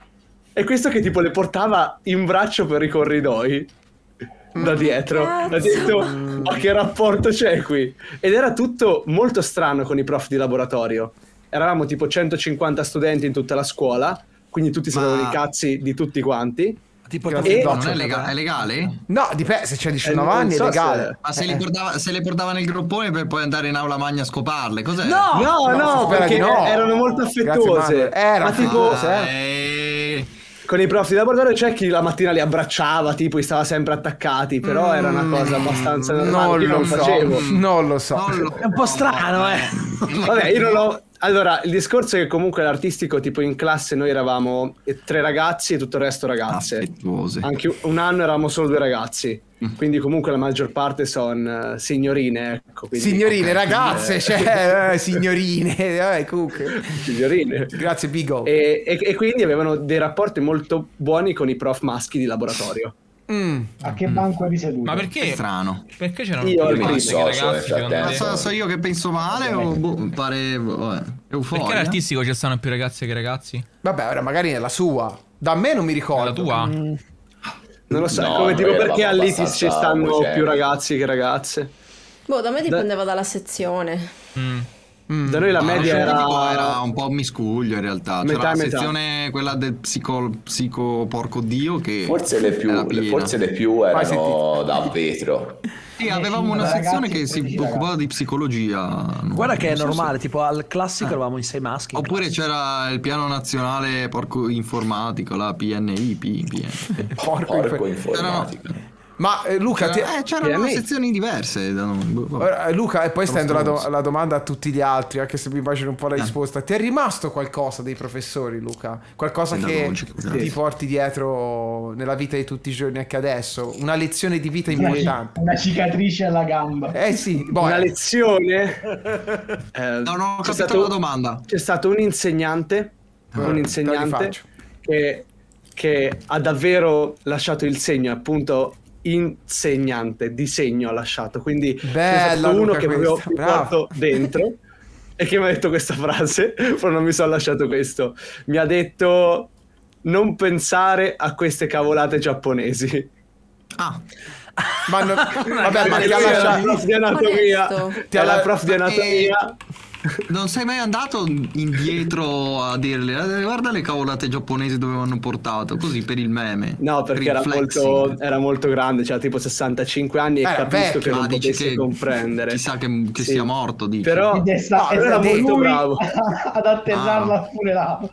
E questo che tipo le portava in braccio per i corridoi da dietro. Ha detto, ma che rapporto c'è qui? Ed era tutto molto strano con i prof di laboratorio. Eravamo tipo centocinquanta studenti in tutta la scuola, quindi tutti sapevano Ma- i cazzi di tutti quanti. Tipo il Grazie, E- caffè Non è, doccia, lega- è legale? No, dipende, se c'è diciannove Eh, non anni è so legale. se- Ma se, Eh, li portava, se le portava nel groppone per poi andare in aula magna a scoparle, cos'è? No! No, No, no, si spera perché di no. erano molto Grazie, affettuose. Manuel. Era ma tipo, affettuose. Eh, con i prof di laboratorio c'è chi la mattina li abbracciava, tipo, li stava sempre attaccati, però era una cosa abbastanza normale, non che io lo non so, facevo. non lo so. non lo- È un po' strano, eh. Vabbè, io non l'ho... Allora, il discorso è che comunque l'artistico, tipo in classe noi eravamo eh, tre ragazzi e tutto il resto ragazze. Affettuose. Anche un anno eravamo solo due ragazzi, quindi comunque la maggior parte sono signorine, ecco. quindi- Signorine, ok, ragazze, eh, cioè, eh, signorine, eh, comunque. signorine. Grazie, Bigo. E, e- e quindi avevano dei rapporti molto buoni con i prof maschi di laboratorio. Mm. A che banco eri seduto? Ma È perché? strano. Perché c'erano Io più al ragazzi primo. che ragazzi, So, so, secondo nel te? Ma so, so io che penso male o boh, pare vabbè, euforia? Perché l'artistico ci stanno più ragazze che ragazzi? Vabbè, ora magari nella sua. Da me non mi ricordo. La tua? Non lo so, No, come noi tipo perché eravamo all'I T I S ci abbastanza stanno omogenei. più ragazzi che ragazze. Boh, da me dipendeva dalla sezione. Mm. Da noi la No, media lo era... scientifico era un po' miscuglio in realtà. Metà C'era la e metà. sezione quella del psico, psico porco dio che Forse le più, era le- piena. forse le più Mai erano sentito. da vetro. Sì, avevamo una Ragazzi, sezione che si quindici occupava ragazzi. di psicologia. Guarda che è Non so se- normale, tipo al classico eravamo in sei maschi. in Oppure classe. c'era il piano nazionale porco informatico, la P N I, P, P N. Porco Porco infer- informatica. Ma eh, Luca, ti- C'era- eh, c'erano P N I. sezioni diverse da noi. boh, vabbè. ora, eh, Luca, e poi stendo la, do- stronzo. la domanda a tutti gli altri, anche se mi immagino un po' Eh. la risposta. Ti è rimasto qualcosa dei professori, Luca? Qualcosa che Pedagogico, ti grazie. porti dietro nella vita di tutti i giorni anche adesso? Una lezione di vita Una, ci- importante. una cicatrice alla gamba. Eh sì, boh, Una eh. lezione... eh, No, non ho c'è capito stato- la domanda. C'è stato un insegnante, te un la insegnante rifaccio. che, che ha davvero lasciato il segno, appunto insegnante, di segno ha lasciato, quindi c'è Bella, stato uno Luca, che proprio questa, mi bravo. porto dentro e che mi ha detto questa frase, però non mi sono lasciato questo, mi ha detto non pensare a queste cavolate giapponesi. Ah, Ma no- vabbè, ma Perché ti ha lui era la lasciato... prof di anatomia, Onesto. ti ha la prof di anatomia. non sei mai andato indietro a dirle "Eh, guarda le cavolate giapponesi dove mi hanno portato", così per il meme? No, perché Per il era flexing. molto, era molto grande, cioè tipo sessantacinque anni e Era capisco vecchio, che non Ah, dici potesse che comprendere. chissà che, che Sì. sia morto, dici. Però Ed è, sta- No, è era stato molto lui bravo. ad atterrarla Ah. pure là.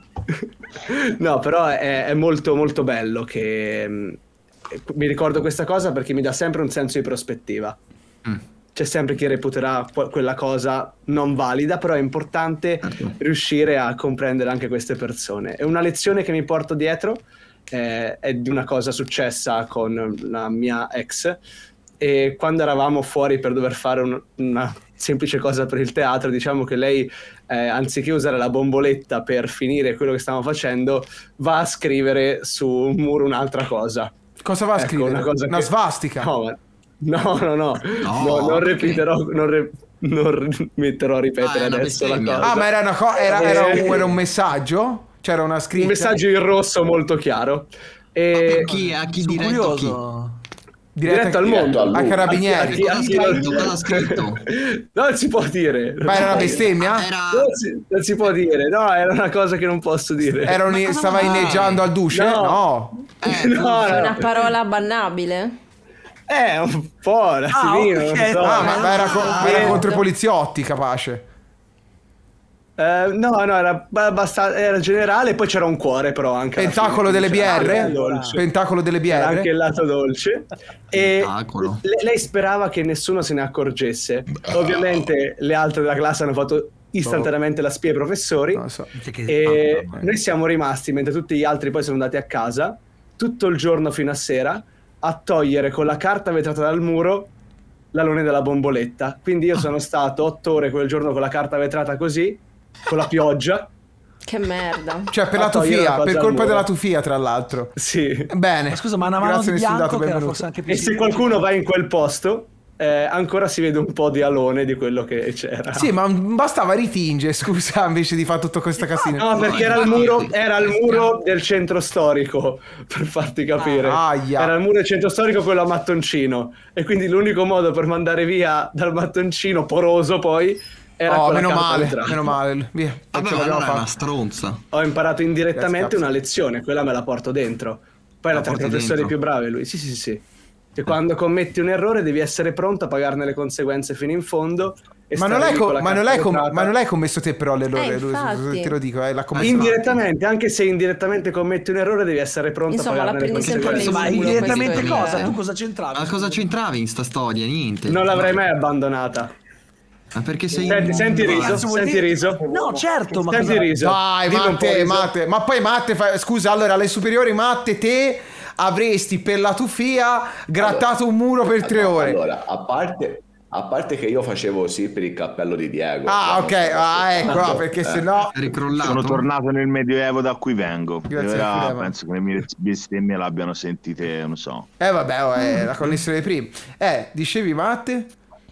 no, però è, è molto molto bello che mh, mi ricordo questa cosa perché mi dà sempre un senso di prospettiva. Mm. C'è sempre chi reputerà que- quella cosa non valida, però è importante Certo. riuscire a comprendere anche queste persone. È una lezione che mi porto dietro, eh, è di una cosa successa con la mia ex, e quando eravamo fuori per dover fare un- una semplice cosa per il teatro, diciamo che lei, eh, anziché usare la bomboletta per finire quello che stavamo facendo, va a scrivere su un muro un'altra cosa. Cosa va a Ecco, scrivere? una cosa Una che- svastica? No, ma- no, no, no, No, No, non perché? ripeterò, non, re- non ri- metterò a ripetere Ah, è una adesso la bestemmia. cosa. Ah, ma era, una co- era, era un, Eh, era un messaggio? C'era una scritta? un messaggio in rosso molto chiaro. Ma E per chi, a chi Sono diretto chi? curioso. Diretto al Diretto mondo, al a mondo. carabinieri. Chi- chi- chi- Cosa ha scritto? Non si può dire. Ma era una bestemmia? Era... Non si, non si può dire, no, era una cosa che non posso dire. Era un... Stava inneggiando al duce? No. No. Eh, No, È no. una parola bannabile? Eh, un po', un attimino, ok. non so. Ah, ma, ma era, co- ma era Eh, contro i poliziotti, capace. eh, no, no, era abbastanza, era generale, poi c'era un cuore però anche. alla Pentacolo fine, delle c'era B R? anche il dolce. Pentacolo delle C'era anche B R? il lato dolce. E Pentacolo. le- lei sperava che nessuno se ne accorgesse. Ovviamente le altre della classe hanno fatto istantaneamente la spia ai professori. Non lo so. E Ah, noi siamo rimasti, mentre tutti gli altri poi sono andati a casa, tutto il giorno fino a sera, a togliere con la carta vetrata dal muro l'alone della bomboletta. Quindi io sono stato otto ore quel giorno con la carta vetrata così, con la pioggia. Che merda. Cioè, per A la togliere tufia, la cosa per al colpa muro. della tufia, tra l'altro. Sì. Bene. Ma scusa, ma una mano Grazie, di nessun dato, bianco che era benvenuto. forse anche più E se qualcuno va in quel posto, eh, ancora si vede un po' di alone di quello che c'era. Sì, ma bastava ritingere, scusa, invece di fare tutta questa casina. No, perché era il muro, era il muro del centro storico, per farti capire. Ah, aia. Era il muro del centro storico, quello a mattoncino. E quindi l'unico modo per mandare via dal mattoncino poroso poi era Oh, con la meno carta male, vetrata. meno male. Via. Vabbè, Ce ma l'abbiamo allora è una fatta. stronza. Ho imparato indirettamente Grazie, una lezione, quella me la porto dentro. Poi era La tra i porti professori dentro? più bravi lui. Sì, sì, sì. Che quando commetti un errore devi essere pronto a pagarne le conseguenze fino in fondo. E Ma non, stare l'hai lì co- con la ma, non carta l'hai com- vetrata. ma non l'hai commesso te però l'errore, Eh, Lu- infatti. te lo dico, eh, l'ha commesso. Indirettamente, anche se indirettamente commetti un errore, devi essere pronto Insomma, a la pagarne le prendi sempre conseguenze. Ma nel culo, indirettamente questo è cosa? il- Tu cosa c'entravi? Ma cosa c'entravi in sta storia? Niente. Non l'avrei mai abbandonata. Ma perché sei... Senti, senti riso, Cazzo vuol senti dire? riso. No, certo, ma Senti cosa... riso. Dai, Dillo un po', Matte, Riso. Matte. Ma poi Matte, fa- scusa, allora alle superiori Matte, te avresti per la tufia grattato un muro per tre No, ore. Allora, a parte, a parte che io facevo sì per il cappello di Diego. Ah, cioè, ok, non so ah, se- ecco, ah, perché Eh. se no... È ricrollato? Sono tornato nel medioevo da cui vengo. Grazie Ora al Filema. penso che le mie bestemmie l'abbiano sentite, non so. Eh vabbè, oh, è la connessione dei primi. Eh, dicevi Matte?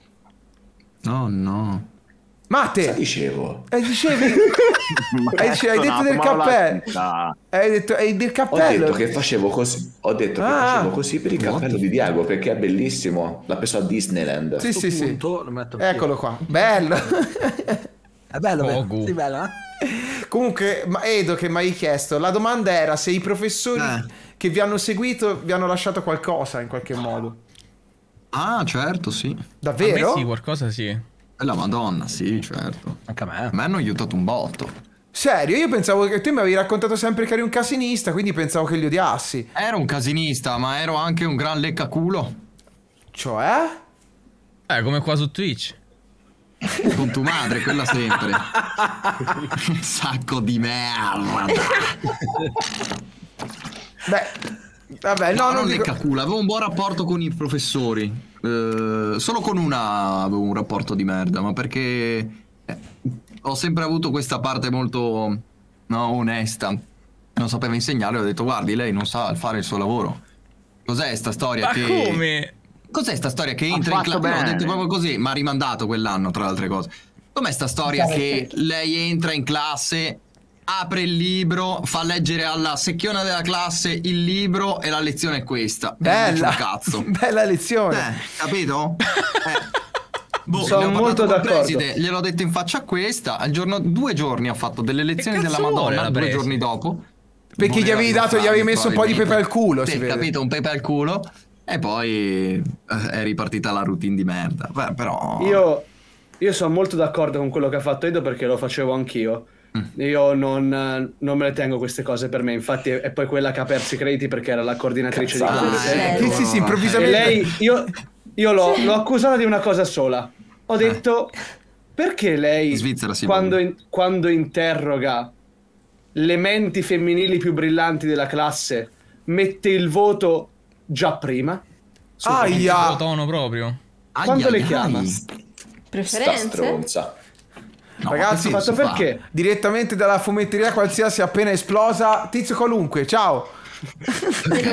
No, no. Cosa Matte! dicevo? Eh, dicevi... hai, dice- hai detto del cappello. Hai detto hai del Ho cappello. detto che facevo così. Ho detto che Ah. facevo così per il cappello di Diego perché è bellissimo. L'ha preso a Disneyland. Sì, sì, sì. Punto, lo metto anch'io. Eccolo qua. Bello. È bello, bello. Poco. Sì, bello, eh? Comunque, ma- Edo che mi hai chiesto, la domanda era se i professori Eh. che vi hanno seguito vi hanno lasciato qualcosa in qualche modo. Ah, certo, sì. Davvero? A me sì, qualcosa sì. E la Madonna, sì, certo. Anche a me. A me hanno aiutato un botto. Serio? Io pensavo che tu mi avevi raccontato sempre che eri un casinista, quindi pensavo che li odiassi. Ero un casinista, ma ero anche un gran leccaculo. Cioè? Eh, come qua su Twitch. Con tua madre, quella sempre. Un sacco di merda. Beh, vabbè, no, No, non non dico... leccaculo, avevo un buon rapporto con i professori. Eh, solo con una avevo un rapporto di merda, ma perché eh, ho sempre avuto questa parte molto no, onesta. Non sapeva insegnare, ho detto guardi, lei non sa fare il suo lavoro. Cos'è sta storia Ma che... come? Cos'è sta storia che entra in fatto classe? No, ho bene. detto proprio così, ma ha rimandato quell'anno tra le altre cose. Com'è sta storia che lei entra in classe, apre il libro, fa leggere alla secchiona della classe il libro e la lezione è questa? E non c'è Bella. un cazzo. Bella lezione. Eh, capito? Eh. Boh, Sono ne ho parlato molto col d'accordo. preside, gliel'ho detto in faccia a questa. Al giorno, due giorni ha fatto delle lezioni cazzo della vuole Madonna, la due preside? giorgi dopo. Perché gli avevi Voleva dato, gli avevi farmi, messo un po' di pepe al culo, Sì, si vede. capito, un pepe al culo. E poi eh, è ripartita la routine di merda. Beh, però... Io, io sono molto d'accordo con quello che ha fatto Edo perché lo facevo anch'io. Mm. Io non, non me le tengo queste cose per me. Infatti è poi quella che ha perso i crediti perché era la coordinatrice di Cazzate. classe. Ah, Sì, ecco. sì, sì, E improvvisamente. lei, io, io l'ho, l'ho accusata di una cosa sola. Ho detto, perché lei, In Svizzera si quando, vuole. in- quando interroga le menti femminili più brillanti della classe, mette il voto già prima? Il Aia. tono proprio. Ai, Quando ai, le ai. chiama? Sta Preferenze? stronza. No, Ragazzi, che Fatto senso fa? perché? Direttamente dalla fumetteria qualsiasi appena esplosa. Tizio qualunque, ciao. Però...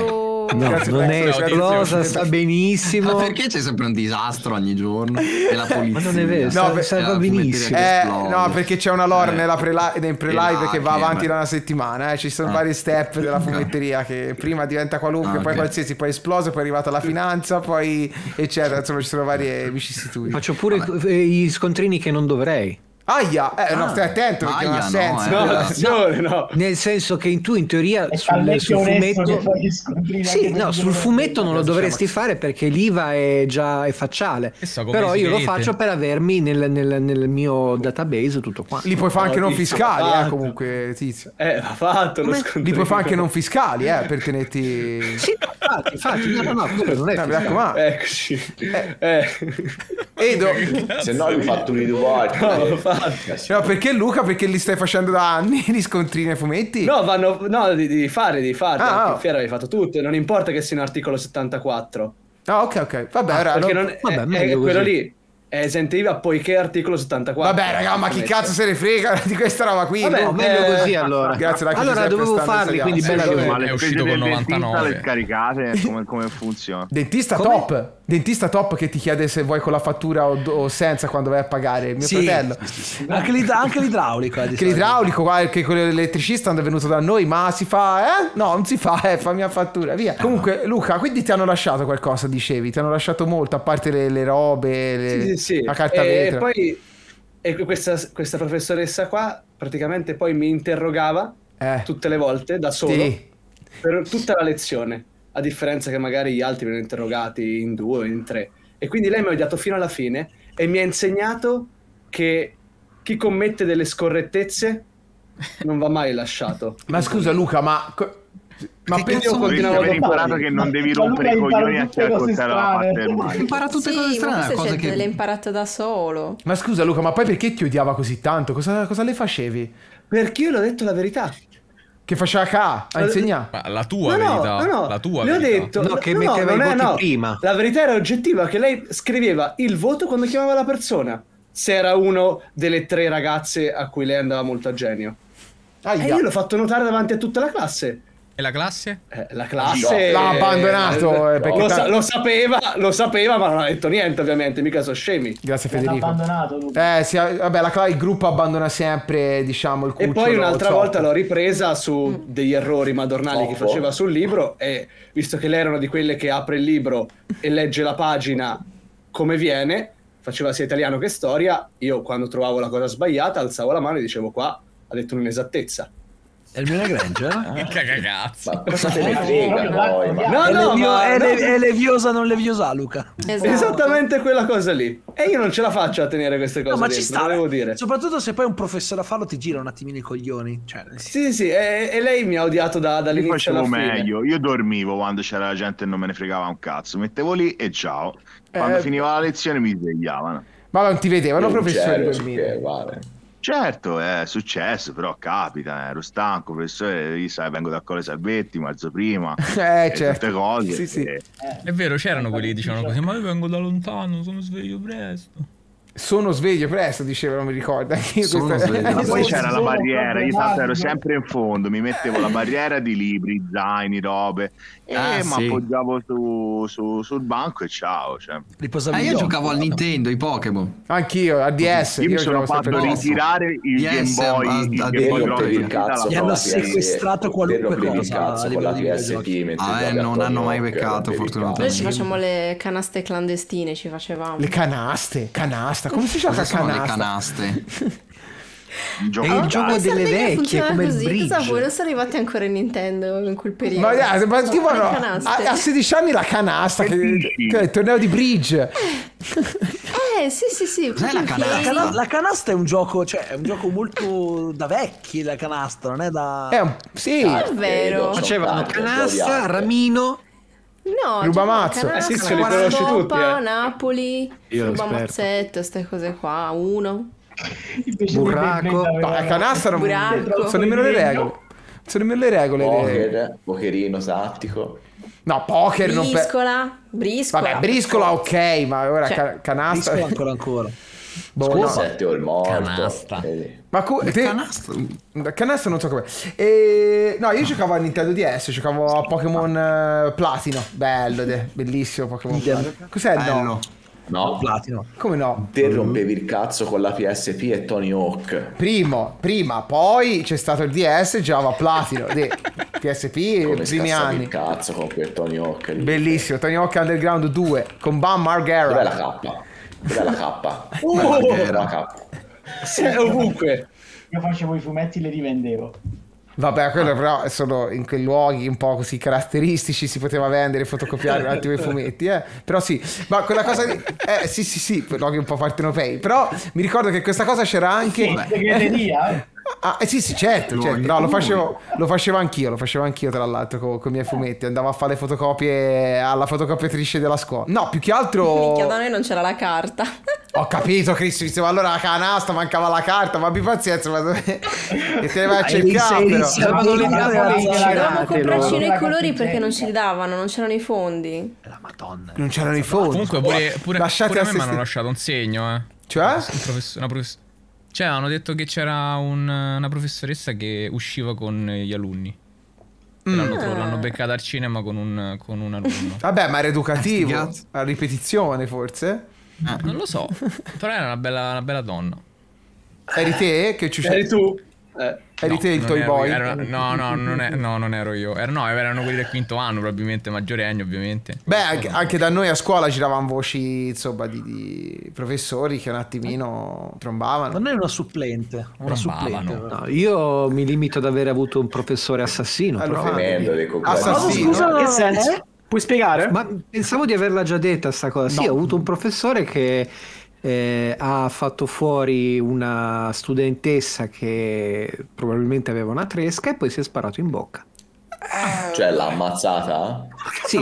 No, Grazie non per è essere- esplosa, sta benissimo. Ma perché c'è sempre un disastro ogni giorno? E la polizia. Ma non è vero, sta- per- sta e la benissimo. fumetteria che Eh, esplode. no, perché c'è una lore Eh. nella pre-li- nel pre-live E che va là, che- avanti beh. da una settimana. Eh. Ci sono Ah. vari step della fumetteria che prima diventa qualunque, Ah, poi ok. qualsiasi, poi esplode, poi è arrivata la finanza, poi eccetera. Insomma, ci sono varie vicissitudini. Faccio pure eh, gli scontrini che non dovrei. Aia, eh, no, Ah. stai attento perché non ha Aia, no, senso. eh. No, No, attenzione, no. Nel senso che in- tu in teoria È sul, talmente sul onesto che fumetto fai gli scontrini sì, anche per no, i sul giorni fumetto non lo diciamo dovresti fare perché l'I V A è già è facciale. Che so, come Però le io lo sigarette. faccio per avermi nel, nel- nel mio database tutto qua. Li puoi fare anche No, non tizio, fiscali, eh, fatto. comunque, tizio. Eh, va fatto lo Come? scontrino. Li puoi fare anche non fiscali, eh, per tenerti... Sì, infatti, infatti, no, no, no, quello non è No, mi fiscale. raccomando. Eccoci. Eh. Edo, Se no li fatto lui due volte. No, Eh, lo fatto. no, perché Luca? Perché li stai facendo da anni, gli scontrini ai fumetti? No, vanno, no, di, di fare, di farli. Ah, Anche oh. in fiera hai fatto tutto. Non importa che sia un articolo settantaquattro. Ah, ok, ok. Vabbè, ora, Perché non- non, è, vabbè, è meglio quello così. lì è esente I V A poiché articolo settantaquattro. Vabbè, raga, ma chi cazzo se ne frega di questa roba qui? Vabbè, No, No, meglio Eh, così allora. Grazie, Lucky allora Giuseppe, dovevo sta farli, quindi messaggio. bella Sì, cosa. Ma le È uscito spese col del dentista novantanove. le scaricate? Come, come funziona? Dentista Come? top. Dentista top che ti chiede se vuoi con la fattura o, o senza quando vai a pagare. Il mio Sì. fratello. Anche, l'id- anche l'idraulico. eh, di Che solito. l'idraulico, guarda, che con l'elettricista è venuto da noi, ma si fa, eh? No, non si fa, eh, fammi la fattura, via. Comunque, Luca, quindi ti hanno lasciato qualcosa, dicevi? Ti hanno lasciato molto, a parte le, le robe, le- Sì, sì, sì. la carta e vetro. poi e questa, questa professoressa qua praticamente poi mi interrogava Eh. tutte le volte da solo Sì. per tutta la lezione, a differenza che magari gli altri venivano interrogati in due o in tre. E quindi lei mi ha odiato fino alla fine e mi ha insegnato che chi commette delle scorrettezze non va mai lasciato. Ma scusa, Luca, ma... co- Ma Che penso... cazzo vuol Dovresti continuavo aver a imparato farli. che non devi Ma rompere i Luca impara coglioni a tutte chi cose accoltella la strane. parte del male. Impara tutte Sì, cose ma strane, queste cose certe che... le hai imparate da solo. Ma scusa, Luca, ma poi perché ti odiava così tanto? Cosa, cosa le facevi? Perché io le ho detto la verità. Che faceva ca a insegnare? Ma la tua No, no, verità. no, no, La tua le ho verità. detto, No, che no, metteva non i è- voti no. prima. La verità era oggettiva, che lei scriveva il voto quando chiamava la persona, se era uno delle tre ragazze a cui lei andava molto a genio. E Aia. io l'ho fatto notare davanti a tutta la classe. E la classe? Eh, la classe L'ha abbandonato, eh, perché lo, ta- sa- lo sapeva, lo sapeva, ma non ha detto niente, ovviamente, mica sono scemi. Grazie Ti hanno Federico. abbandonato Luca. Eh, sì, vabbè, la, cla- il gruppo abbandona sempre, diciamo, il E cucciolo. poi un'altra ciotto. volta l'ho ripresa su degli errori madornali che Troppo. faceva sul libro e visto che lei era una di quelle che apre il libro e legge la pagina come viene, faceva sia italiano che storia, io quando trovavo la cosa sbagliata alzavo la mano e dicevo qua ha detto un'esattezza. È il mio Granger? Che cagazzo. Ma cosa te ne frega poi? Ma... No, è, no, levio- ma- è, no. le- è leviosa, non leviosa, Luca. Esatto. Esattamente quella cosa lì. E io non ce la faccio a tenere queste cose No, ma dentro, ci sta. lo devo dire. Soprattutto se poi un professore a farlo ti gira un attimino i coglioni. Cioè, nel senso- Sì, sì, sì, e, e lei mi ha odiato da, Io dall'inizio alla facevo fine. meglio, io dormivo quando c'era la gente e non me ne fregava un cazzo, mettevo lì e ciao. Quando Eh, finiva la lezione mi svegliavano. Ma non ti vedevano, Io non professori, c'ero, dormire? che vale. Certo, è successo, però capita, ero stanco, professore, io sai, vengo da Colle Salvetti, marzo prima, Eh, e certo. tutte cose. Sì, sì. e- È vero, c'erano quelli che dicevano così, ma io vengo da lontano, sono sveglio presto. Sono sveglio presto, dicevano, mi ricordo. Anche io Sono questa- sveglio. Ma poi Sì, c'era la sono barriera, io tanto ero problematico. sempre in fondo, mi mettevo la barriera di libri, zaini, robe, e Ah, mi sì. appoggiavo su, su- sul banco e ciao. Cioè. riposavi Ah, gli io occhi. giocavo al Nintendo, i Pokémon. Anch'io, a D S. Io mi sono giocavo sempre fatto a D S. ritirare il Yes, Game Boy, a- il a- Game Boy a- Grosso a- in il tutta la cazzo Gli con hanno la sequestrato P S, qualunque te rompevi il cosa cazzo a con la livello di P S P videogiochi. mentre Ah, eh, giocavi a non hanno mai Tony Hawk, beccato, rompevi il fortunatamente. Noi ci cazzo. facciamo le canaste clandestine, ci facevamo. Le canaste, canasta. Come si gioca a Cosa sono le canasta? canaste? Un gioco È il da gioco cazzo. delle Sardegna vecchie, funziona come il così. bridge. Cosa vuoi? Non sono arrivati ancora in Nintendo in quel periodo. Ma, yeah, ma Sono tipo le no, canaste. a, a sedici anni la canasta, che, dici? che è il torneo di bridge. Eh, sì, sì, sì. Cos'è la tutti in canasta? La, piedi. cana- la canasta è un gioco, cioè, è un gioco molto da vecchi, la canasta, non è da... È un, sì, È vero. Facevano Tante, canasta, odiate. ramino. No, Rubamazzo. cioè, Eh sì, canasta, ce li conosci Coppa, tutti, eh. Napoli, Io ero Rubamazzetto, queste cose qua, uno. Invece Burraco. di Beyblade no, la avevano- canasta non Buracco. sono nemmeno le regole. Non sono nemmeno le regole. le- Poker, pokerino tattico. No, poker non per... Briscola, briscola. Vabbè, briscola ok, ma ora Cioè, ca- canasta... Disco ancora ancora. Boh, no. sette ore morto. Canasta. Eh, Ma cu- te... Canastro. Canestro non so com'è. E... No, io giocavo a Nintendo D S, giocavo a Pokémon eh, Platino. Bello, de- bellissimo Pokémon Platino. Cos'è il Bello. no? No, Platino. Come no? te rompevi il cazzo con la P S P e Tony Hawk. Primo, prima, poi c'è stato il D S, giocava a Platino, de- P S P i Come primi scassavi anni. il cazzo con quel Tony Hawk lì. Bellissimo, Tony Hawk Underground due con Bam Dov'è Margera. la K? Dov'è la K? Oh! Dov'è la K? Sì, ovunque. Io facevo i fumetti e li rivendevo. Vabbè, quello però solo in quei luoghi un po' così caratteristici si poteva vendere, fotocopiare un attimo i fumetti, eh. Però sì, ma quella cosa di... Eh, sì, sì, sì, luoghi un po' partenopei. Però mi ricordo che questa cosa c'era anche... Sì, segreteria. Ah, eh, sì, sì, certo, certo. No, lo facevo, lo facevo anch'io, lo facevo anch'io tra l'altro con, con i miei fumetti. Andavo a fare le fotocopie alla fotocopiatrice della scuola. No, più che altro... Minchia, da noi non c'era la carta. Ho capito, Chris, diceva allora la canasta, mancava la carta, ma abbi pazienza, ma dove... e te ne vai a cercare però. Iniziavano le Dovevamo comprarci noi i La colori perché non contingenza. ce li davano, non c'erano i fondi. La Madonna. Non c'erano i fondi. Comunque pure, pure, Lasciate pure a a me se mi hanno stessi. lasciato un segno, eh. Cioè? Un professore, una profess- Cioè, hanno detto che c'era un- una professoressa che usciva con gli alunni. L'hanno, tro- l'hanno beccata al cinema con un, con un alunno. Vabbè, ma era Eh, educativo. sti cazzi. A ripetizione, forse. Ah, non lo so, però era una bella, una bella donna. Eri te che ci Eri tu. Eh. Eri No, te il non toy ero boy? io, era- no, no, non è- no, non ero io. Er- no, erano quelli del quinto anno, probabilmente maggiorenni, ovviamente. Beh, anche, anche da noi a scuola giravano voci, insomma, di, di professori che un attimino trombavano. Ma noi una supplente. Una Trombavano. supplente. No, io mi limito ad aver avuto un professore assassino. Allora, però- Tremendo dei Assassino. coglioni. Scusa, che senso? Puoi spiegare? Ma pensavo di averla già detta sta cosa. Sì, ho avuto un professore che eh, ha fatto fuori una studentessa che probabilmente aveva una tresca e poi si è sparato in bocca. Cioè l'ha ammazzata? Sì,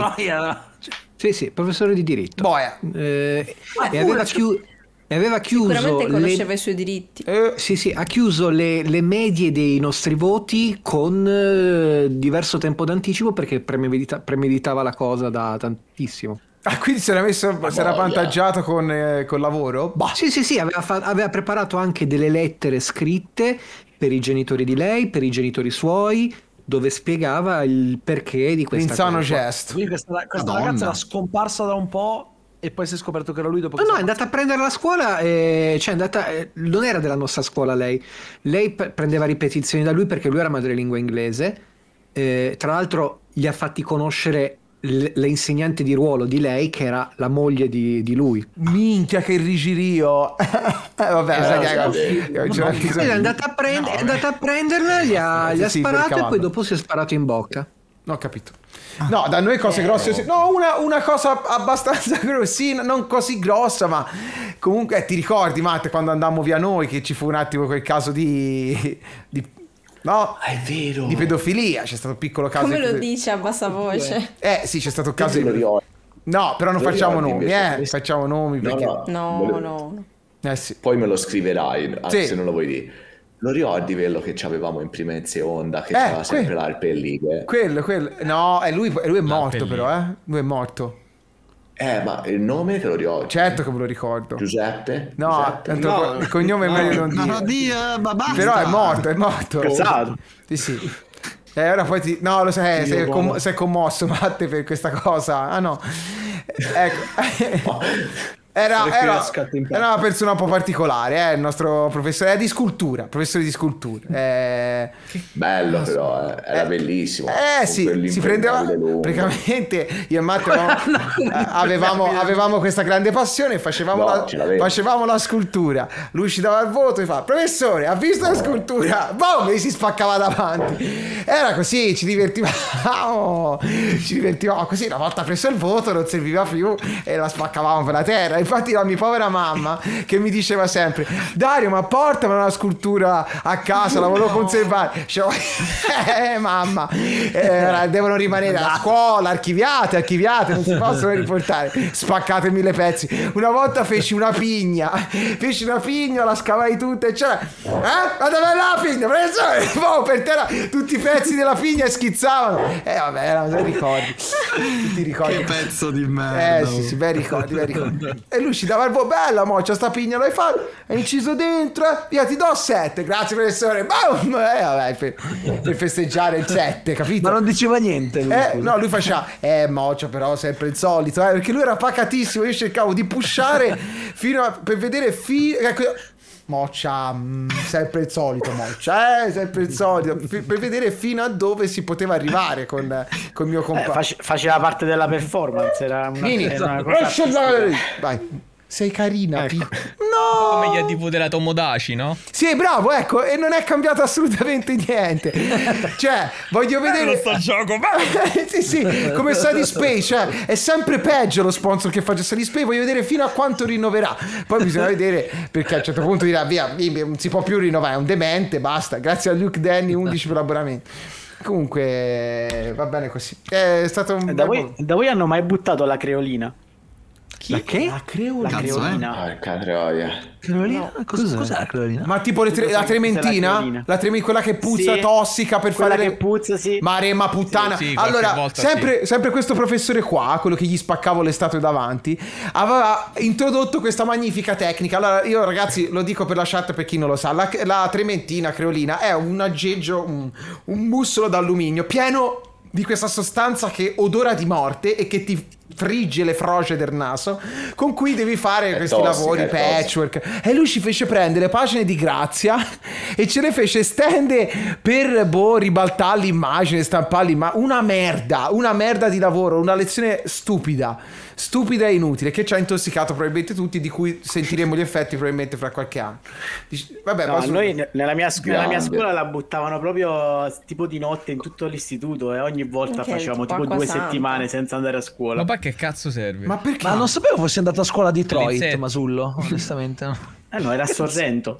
sì, sì, professore di diritto. Boia. Eh, e aveva, chiu- e aveva chiuso Sicuramente conosceva le... i suoi diritti. Eh, Sì, sì, ha chiuso le, le medie dei nostri voti con eh, diverso tempo d'anticipo perché premedita- premeditava la cosa da tantissimo. ah, quindi si era messo, si era voglia. avvantaggiato con eh, col lavoro? Bah. Sì, sì, sì, aveva, fa- aveva preparato anche delle lettere scritte per i genitori di lei, per i genitori suoi, dove spiegava il perché di questa L'insano cosa. gesto. Quindi questa, questa Madonna. ragazza era scomparsa da un po' e poi si è scoperto che era lui dopo No, che no, si è andata a prendere la scuola, e, cioè è andata, eh, non era della nostra scuola lei, lei p- prendeva ripetizioni da lui perché lui era madrelingua inglese, eh, tra l'altro gli ha fatti conoscere l- l'insegnante di ruolo di lei che era la moglie di, di lui. Minchia che rigirio. eh, vabbè, sai che- vabbè. io c'era Quindi è bisogno- andata a, prend- è andata a prenderla, gli ha, gli ha Sì, per sparato e cavallo. poi dopo si è sparato in bocca. No, ho capito. No, da noi cose grosse. sì. No, una, una cosa abbastanza grossina, non così grossa, ma comunque eh, ti ricordi, Matte, quando andammo via noi che ci fu un attimo quel caso di. di no, È vero. di pedofilia. C'è stato un piccolo caso. Come di- lo dice a bassa voce? Eh, sì, c'è stato un caso Cazzo lo di. ricordo. No, però non Lo facciamo ricordi nomi, invece? eh. Facciamo nomi No, perché. no. No, Volevo- no. Eh sì. Poi me lo scriverai, anche Sì. se non lo vuoi dire. Lo ricordi quello che avevamo in prima in seconda, che Eh, c'aveva sempre que- l'Arpe League? Quello, quello. No, e lui, lui è morto, L'appellino. però, eh. Lui è morto. Eh, ma il nome te lo ricordi? Certo che me lo ricordo. Giuseppe? No, Giuseppe? tanto No. il cognome è meglio non No, dire. no, di, eh, ma basta. Però è morto, è morto. Cazzato. Sì, sì. E ora poi ti... No, lo sai, eh, sei, com- sei commosso, Matte, per questa cosa. Ah, no. Ecco. Era, Perché era, scatti in era una persona un po' particolare, eh, il nostro professore. È di scultura, professore di scultura. Eh, Bello però, eh. Era bellissimo. eh Con sì, quell'impermeabile si prendeva lungo. praticamente io e Matte avevamo, eh, avevamo, avevamo questa grande passione, facevamo, No, la, ce l'avevo. facevamo la scultura, lui ci dava il voto e fa professore ha visto la scultura, boom, e si spaccava davanti, era così, ci divertivamo ci divertivamo così, una volta preso il voto non serviva più e la spaccavamo per la terra. Infatti la mia povera mamma che mi diceva sempre Dario ma portamela una scultura a casa, la volevo conservare. Dicevo, eh mamma, eh, devono rimanere a scuola, archiviate, archiviate, non si possono riportare, spaccate in mille pezzi. Una volta feci una pigna, feci una pigna, la scavai tutta e c'era, eh? Ma dov'è la pigna? Professore, boh, per terra tutti i pezzi della pigna schizzavano. Eh vabbè, non ti ricordi. Tutti i ricordi. Che pezzo di merda. Eh sì, sì, bei ricordi, bei ricordi. E lui ci dava il voto, bella moccia, sta pigna l'hai fatto, hai inciso dentro, eh? Via, ti do sette, grazie professore, boom! Eh, vabbè, per, per festeggiare il sette, capito? Ma non diceva niente lui, eh, no, lui faceva, eh moccia però sempre il solito, eh, perché lui era pacatissimo, io cercavo di pushare fino a, per vedere fino... Moccia, mh, sempre il solito Moccia, eh, sempre il solito, F- per vedere fino a dove si poteva arrivare con, con il mio compagno. Eh, face- faceva parte della performance, era una, Vieni, era una cosa artistica. vai. Sei carina, Ecco. Pi- no! Come gli ha tipo della Tomodachi, no? Sì, bravo, ecco, e non è cambiato assolutamente niente. Cioè, voglio vedere sto gioco, sì, sì, come Sadie Space, cioè, è sempre peggio lo sponsor che faccia Sadie Space, voglio vedere fino a quanto rinnoverà. Poi bisogna vedere, perché a un certo punto dirà, via, non si può più rinnovare, è un demente, basta. Grazie a Luke Danny, undici per l'abbonamento. Comunque, va bene così. È stato un Da voi, da voi hanno mai buttato la creolina? La che? La creolina. La Cazzo, creolina. Porca troia. Creolina? Cos'è? Cos'è la creolina? Ma tipo le tre- la trementina? creolina. La treme- quella che puzza, Sì, tossica per quella fare le- che puzza, sì. Maremma puttana. Sì, sì, qualche allora, volta sempre, sempre questo professore qua, quello che gli spaccavo le statue davanti, aveva introdotto questa magnifica tecnica. Allora, io ragazzi lo dico per la chat per chi non lo sa, la, la trementina creolina è un aggeggio, un, un mussolo d'alluminio pieno di questa sostanza che odora di morte e che ti frigge le froce del naso, con cui devi fare È questi tossica, lavori è patchwork. E lui ci fece prendere pagine di Grazia e ce le fece stende per boh, ribaltare l'immagine, stampare l'immagine. Una merda, una merda di lavoro, una lezione stupida, stupida e inutile, che ci ha intossicato probabilmente tutti, di cui sentiremo gli effetti probabilmente fra qualche anno. Dici- Vabbè, No, ma su- noi ne- nella mia, scu- nella mia Grande. scuola la buttavano proprio tipo di notte in tutto l'istituto e ogni volta Anche facevamo tipo tipo acqua due santa. settimane senza andare a scuola. Ma poi che cazzo serve? Ma perché? Ma non sapevo fossi andato a scuola a Detroit, L'insetto. Masullo, onestamente. No. Eh no, era a Sorrento.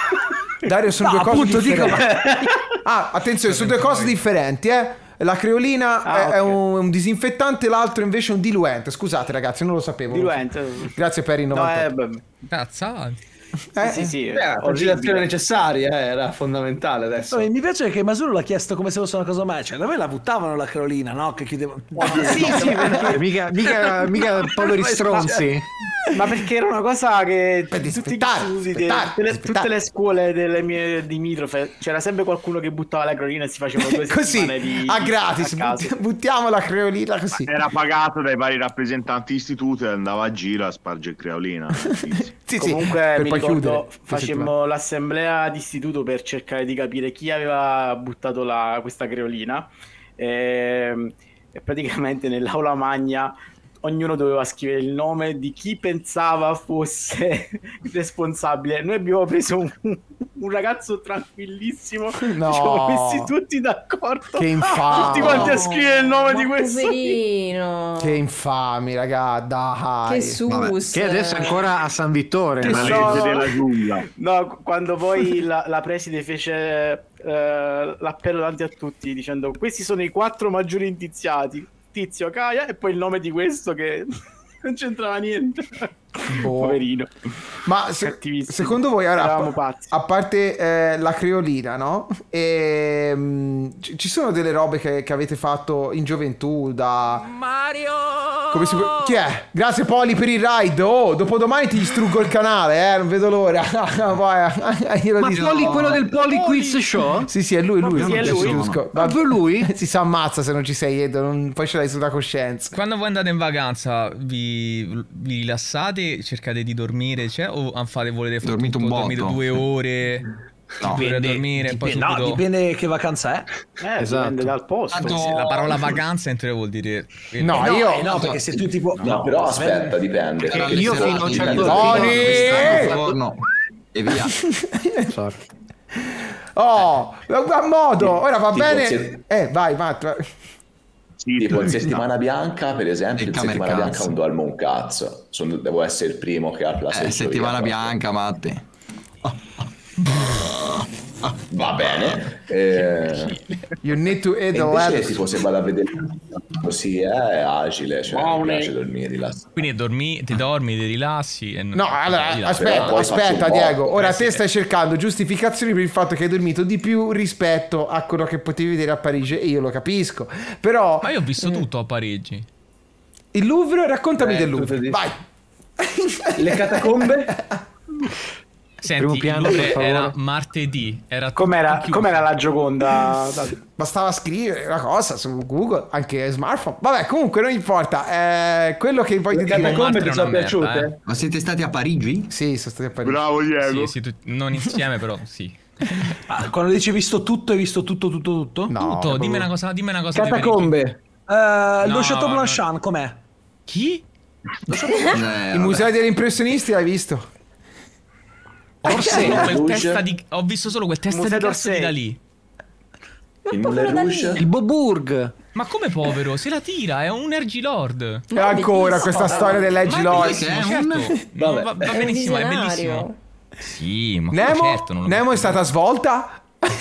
Dario, sono No, due cose appunto, dico, differenti. Ah, attenzione, sono due cose differenti, eh. La creolina Ah, è, è ok. un, un disinfettante, l'altro invece è un diluente. Scusate ragazzi, non lo sapevo. Diluente. Grazie per il No, novantotto. eh, beh, Cazzati. Eh, sì, sì, Eh, la progettazione necessaria eh, era fondamentale adesso. No, mi piace che Masullo l'ha chiesto come se fosse una cosa mai. Cioè, da me la buttavano la creolina, no? Che chiudevano. sì, sì, perché, mica, mica, mica poveri stronzi. ma perché era una cosa che Per tutti i disinfettare, chiusi, de- disinfettare, tutte, le, disinfettare. tutte le scuole delle mie limitrofe c'era sempre qualcuno che buttava la creolina e si facevano due così, settimane di a gratis, a caso. butti- buttiamo la creolina così. Era pagato dai vari rappresentanti d'istituto e andava a giro a spargere creolina. Sì, sì, Comunque per mi poi ricordo chiudere. Due settimane. facemmo l'assemblea d'istituto per cercare di capire chi aveva buttato la- questa creolina e, e praticamente nell'aula magna ognuno doveva scrivere il nome di chi pensava fosse responsabile. Noi abbiamo preso un, un ragazzo tranquillissimo, No. ci siamo messi tutti d'accordo, Che infame. tutti quanti a scrivere il nome Ma di questo. poverino. Che infami, raga, dai. Che sus. Che adesso è ancora a San Vittore. Che ma- so- legge della giungla. No, quando poi la, la preside fece eh, l'appello davanti a tutti dicendo questi sono i quattro maggiori indiziati, Tizio, Caia, e poi il nome di questo che non c'entrava niente. Boh. Poverino. Ma se- Cattivissimo. secondo voi, ora, Eravamo a, pazzi. a parte eh, la creolina, no? Ehm, ci ci sono delle robe che, che avete fatto in gioventù da... Mario! Come si può... Chi è? Grazie Poli per il ride. Oh, dopodomani ti distruggo il canale, eh, non vedo l'ora. Poi, glielo Ma dico. Poli, quello del Poli Quiz Show? Sì, sì, è lui, lui. sì, è lui. Giusco. Ma per lui? Si sa ammazza se non ci sei, Edo, non- poi ce l'hai sulla coscienza. Quando voi andate in vacanza vi, vi rilassate, cercate di dormire, cioè, o fate, volete Dormite un tutto, botto. dormite due ore, No. due ore a dormire e poi Dipende, no, subito... dipende che vacanza è. Eh, Esatto. dipende dal posto. Tanto se la parola vacanza in teoria vuol dire... No, Eh, io... eh, no, perché se tu tipo. No, però aspetta, dipende. Perché perché io se- fino a un certo dipende punto- da- Tony! Forno e via. Sorry. Oh, a modo. Ora va Tipo, bene. se- Eh, vai, vai. vai. Sì, Tipo in sì. settimana bianca, per esempio, Il in settimana Camercazzo. bianca non dormo un cazzo. Sono- devo essere il primo che apre la Eh, settimana settimana bianca, Matte. Va bene. Eh, You need to e eat the invece, lettuce. tipo, se vado a vedere così è agile, cioè Oh, mi ne- piace dormire, rilassare. Quindi dormi, ti dormi, ti rilassi e... No, allora, Ti rilassi. aspetta, Però poi faccio aspetta un po'. Diego. Ora Eh, te sì. stai cercando giustificazioni per il fatto che hai dormito di più rispetto a quello che potevi vedere a Parigi e io lo capisco. Però Ma io ho visto tutto a Parigi. il Louvre, raccontami Eh, del tutto Louvre. di- Vai. Le catacombe? Senti, piano, il per Louvre favore. era martedì. Era Com'era, chiuso. com'era la Gioconda? Bastava scrivere una cosa su Google, anche smartphone. Vabbè, comunque non importa. Eh, quello che poi Le ti dico. catacombe Montmartre ti è sono una merda, piaciute? eh. Ma siete stati a Parigi? Sì, sono stati a Parigi. Bravo Diego. Sì, sì, tu- non insieme, però sì. Ah, quando dici visto tutto, hai visto tutto, tutto, tutto? No, Tutto, dimmi una cosa, dimmi una cosa. di Parigi. Catacombe. Eh, No, lo Chateau no. Blanchan com'è? Chi? Eh, Il museo degli impressionisti l'hai visto? Ho visto solo quel Rouge. testa di. Ho visto solo quel testa Museo di cazzo di d'Orsay. Dalì. Il Moulin Rouge. Il Boburg. Ma come povero? Se la tira, è un Ergilord. E ancora questa storia dell'Edge Ma è Lord. bellissimo, è certo. un- No, Vabbè. va, va È un benissimo, è visionario. bellissimo. Sì, ma Nemo? certo, non lo Nemo è capisco. stata svolta?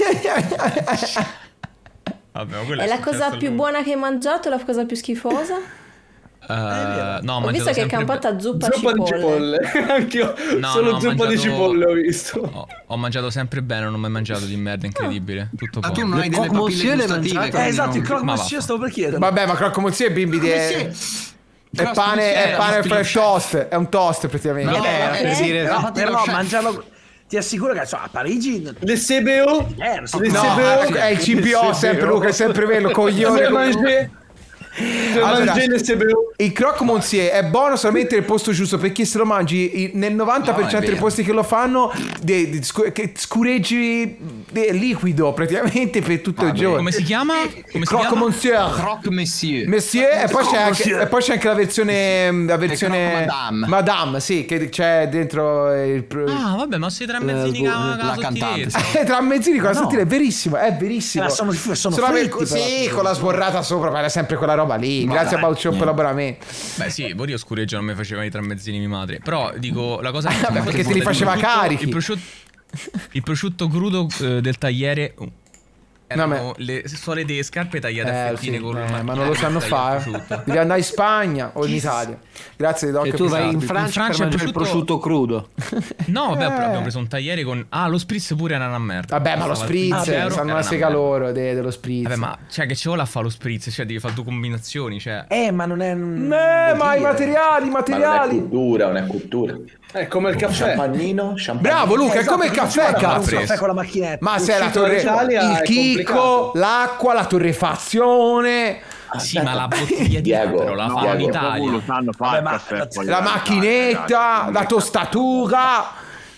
Vabbè, ma quello È la successo cosa al più Louvre. buona che hai mangiato, la cosa più schifosa? Eh, no, ho Ho mangiato visto che è sempre campata zuppa, Zuppa di cipolle. cipolle. Anch'io. No, Solo no, ho zuppa di mangiato- cipolle ho visto. Ho, ho mangiato sempre bene, non ho mai mangiato di merda, incredibile. Tutto Ma tu buono. non hai delle croque papille monsieur le gustative. mangiate? Eh, quindi esatto, il non- croque Ma monsieur vaffa. stavo per chiedere. Vabbè, ma crocco mozzie e bimbi di... È, è pane, è pane e fresh toast. È un toast praticamente. No, Eh, eh, per sì, dire, no, no, fate però lo chef. mangiarlo. Ti assicuro che insomma, a Parigi Le C B O? diverso. Le No, C B O? è il C P O sempre, Luca, è sempre vero, coglione. Come manger? Allora, Manger le C B O? il croque monsieur è buono solamente nel posto giusto, perché se lo mangi i- nel novanta per cento No, è dei vero. posti che lo fanno de- de- scu- che scureggi de- liquido praticamente per tutto il Vabbè. giorno. Come si chiama? Come si Croque chiama? monsieur. Croque monsieur. Monsieur, e poi, c'è anche, monsieur. e poi c'è anche la versione la versione croque madame. madame, sì, che c'è dentro il pro- Ah, vabbè, ma sei tre mezzini Eh, con la, la sottigliezza. Eh, tra mezzini con la no. sottile, è verissimo, è verissimo. Eh, ma sono- sono Solo fritti, per- però. sì, con la sborrata sopra, ma era sempre quella roba lì. Ma Grazie dai, a Bauciò per l'abbonamento. Beh, sì, pure io scureggio non mi facevano i tre mezzini mia madre. Però dico, la cosa che Vabbè, insomma, perché il te li prosciutto- faceva carichi. Il prosciutto, il prosciutto crudo eh, del tagliere uh, erano No, ma- le solite scarpe tagliate a Eh, fettine sì, con eh, il ma non lo sanno tagliare il fare. prosciutto. Devi andare in Spagna o in Italia. Grazie di Doc. E tu vai in Pisardi. Francia, In Francia per il mangiare il prosciutto- prosciutto crudo. No, vabbè, Eh. abbiamo preso un tagliere con. Ah, lo spritz pure era una merda. Vabbè, ma lo Costava spritz, quindici euro, sanno era una sega merda. loro de- dello spritz. Vabbè, ma cioè, che ci vuole a fare lo spritz? Cioè, devi fare due combinazioni. Cioè, Eh, ma non è. Eh, ma i materiali, i Ma non è materiali. cultura, non è cultura. È come il caffè. Champagnino, champagnino. Bravo Luca, è come il Esatto, caffè, non si cazzo. fa un caffè con la macchinetta. Ma se la Uscito torre, dall'Italia il è chicco, complicato. l'acqua, la torrefazione, sì, ma la bottiglia di Diego, però la no, fa in Diego, Italia. Lo sanno fare il Vabbè, ma- caffè. poi la in macchinetta, Italia, la tostatura.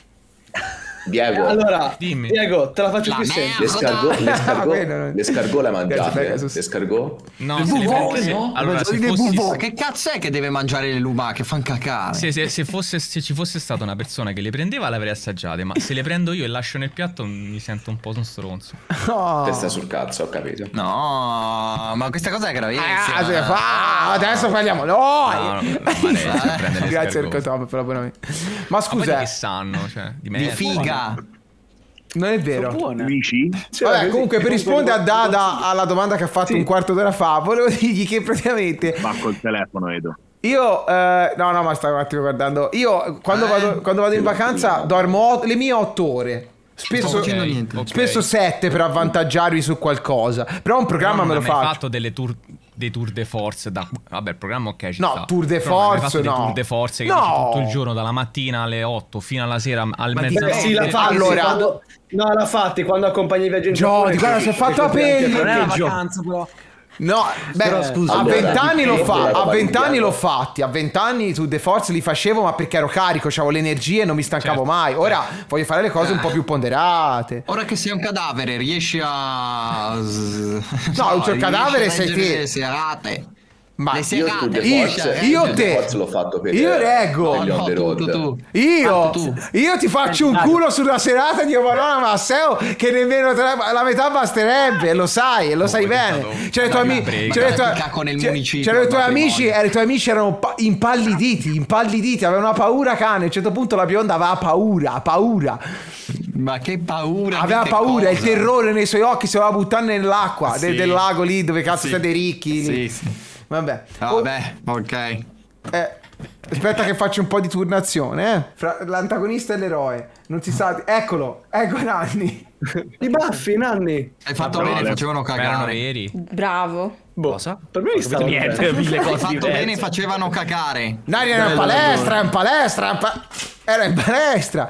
Diego, Allora, Dimmi. Diego, te la faccio La più merda. semplice. l'escargot, l'escargot, Bene, no. l'escargot la Grazie, mangiate? Pegasus. L'escargot? No, Le se le bubone, prende- no? allora, se Le fossi, bubone. Che cazzo è che deve mangiare le lumache? Che fan cacare. se, se- se fosse, se ci fosse stata una persona che le prendeva, le avrei assaggiate. Ma se le prendo io e lascio nel piatto, mi sento un po' un stronzo. Oh. Testa sul cazzo, ho capito. No, ma questa cosa è gravissima. Ah, se fa- adesso parliamo noi. No, no, no, ma lei ci prende le Grazie scargot. Erco Tom per l'abbonamento. Ma Ma scusa, poi che sanno, cioè, di Di merda. figa. non è vero. Amici? Vabbè, comunque per rispondere a Dada alla domanda che ha fatto un quarto d'ora fa, volevo dirgli che praticamente Va col telefono, Edo. io eh, no, no, ma stavo un attimo guardando. Io quando Eh? vado quando vado in vacanza dormo ot- le mie otto ore. Spesso, Sto facendo niente. ok. spesso sette per avvantaggiarvi su qualcosa. Però un programma Però me lo non hai mai faccio. fatto delle tour, dei tour de force da... Vabbè, il programma ok ci No, sta. tour de Però non hai mai force, fatto dei no. tour de force che No. dici tutto il giorno, dalla mattina alle otto fino alla sera al mezzanotte. Beh, sì, la fatti Allora- quando... No, la fatti quando accompagni i viaggi in Giordi, Giappone. guarda, si è fatto la pelle. Non è una Peggio. vacanza, però. No, beh, Però, scusa, a allora, vent'anni l'ho dipende fatto, da a come vent'anni andiamo. l'ho fatti, a vent'anni tu The Force li facevo ma perché ero carico, avevo l'energia e non mi stancavo Certo. mai. Ora voglio fare le cose un po' più ponderate. Ora che sei un cadavere, riesci a. No, il tuo cadavere sei te. Le serate. Ma Le Io serate. tu The riesci Force, a- io The te- Force l'ho fatto per io reggo. per gli No, on no, the tu, road. tu, tu. Io, Ah, tu. io ti faccio un culo sulla serata di Madonna Masseo che nemmeno tre- la metà basterebbe, lo sai, e lo sai è bene. diventato C'è i tuoi una amici, brega. c'è i tuoi- Cacco nel c'è- municipio, c'erano i tuoi al amici, matrimonio. e i tuoi amici erano pa- impalliditi, impalliditi, avevano una paura cane. A un certo punto la bionda aveva paura, paura. Ma che paura. Aveva di che paura, il cosa? terrore nei suoi occhi, si voleva buttare nell'acqua Ah, del, sì. del lago lì dove cazzo Sì. siete ricchi. lì. Sì, sì. Vabbè. Ah, Oh, vabbè, ok. eh, Aspetta che faccio un po' di turnazione, eh. Fra l'antagonista e l'eroe. Non si sa. Eccolo, ecco Nanni. I baffi, Nanni. Hai fatto No, bene, no, facevano Erano cagare. veri. Bravo. Boh, Cosa? per me Non ho stava capito niente, bene. mille Hai cose fatto diverse. bene, facevano cagare. Nanni era in palestra, in palestra, in pa- era in palestra.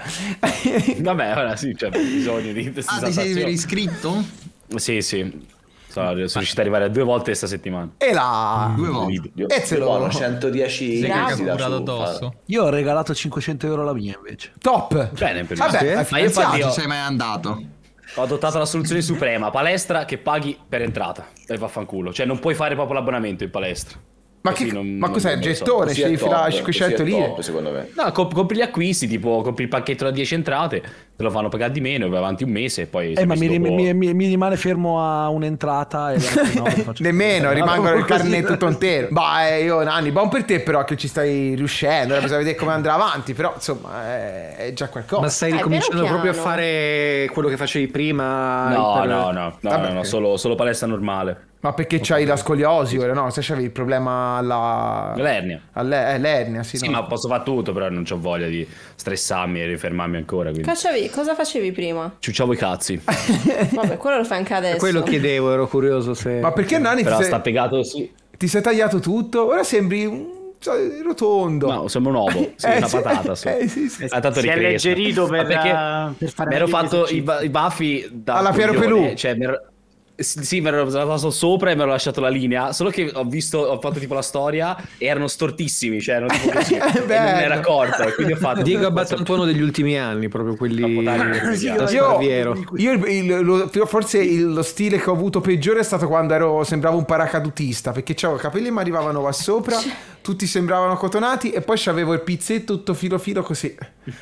Vabbè, ora sì, c'è bisogno di questa Ah, ti sei esaltazione. iscritto? Sì, sì. Sono, sono riuscito ad arrivare due volte questa settimana. E là. Due volte. Io, E se lo- buono, centodieci Sei Bravo. mesi da curato su, addosso. Io ho regalato cinquecento euro la mia invece. Top. Bene, per Vabbè, me. è Ma io finanziato. infatti Non ho, sei mai andato. ho adottato la soluzione suprema, palestra che paghi per entrata. E vaffanculo. Cioè non puoi fare proprio l'abbonamento in palestra. Ma, Così che, non- ma non- cos'è il non lo so. gettone? Così Ci è devi top, filare così cinquecento è lire. top, secondo me. No, comp- compri gli acquisti, tipo compri il pacchetto da dieci entrate, te lo fanno pagare di meno e vai avanti un mese e poi... Eh, ma mi, dopo- mi- mi- mi rimane fermo a un'entrata e no, faccio- Nemmeno, Eh, rimangono il così. carnet tutto intero. Bah, eh, io Nanni, buon per te però che ci stai riuscendo. Ora bisogna vedere come andrà avanti, però insomma è, è già qualcosa. Ma stai Eh, ricominciando piano proprio a piano. fare quello che facevi prima? No, per- no, no, no, Vabbè, no, no, ok. solo, solo palestra normale. Ma perché c'hai la scoliosi ora, no? Se c'avevi il problema alla... L'ernia. alle- eh, l'ernia, sì. Sì, no? ma posso fare tutto, però non ho voglia di stressarmi e rifermarmi ancora, quindi Facevi, cosa facevi prima? ciucciavo i cazzi. Vabbè, quello lo fai anche adesso. Quello chiedevo, ero curioso se... Ma perché Nanni ti Però sei, sta piegato sì. ti sei tagliato tutto? Ora sembri un cioè, rotondo. No, sembra un uovo, sì, Eh, una sì. patata. Sì. Eh, sì, sì. Ah, tanto Si è ricresce. alleggerito per, Ma perché eh, per fare mi ero meglio gli fatto i, esercizi. ba- i baffi da Alla Piero coglione, Pelù. cioè mi ero- sì, sì, mi ero stato sopra e mi ero lasciato la linea. Solo che ho visto, ho fatto tipo la storia e erano stortissimi, cioè erano tipo così. E non me ne ero accorto. E quindi ho fatto Diego Abbattantuono degli ultimi anni, proprio quelli... Io, da Sparviero. io il- il- lo- forse il- lo stile che ho avuto peggiore è stato quando ero, sembravo un paracadutista perché avevo i capelli che mi arrivavano qua sopra, tutti sembravano cotonati e poi c'avevo il pizzetto tutto filo filo così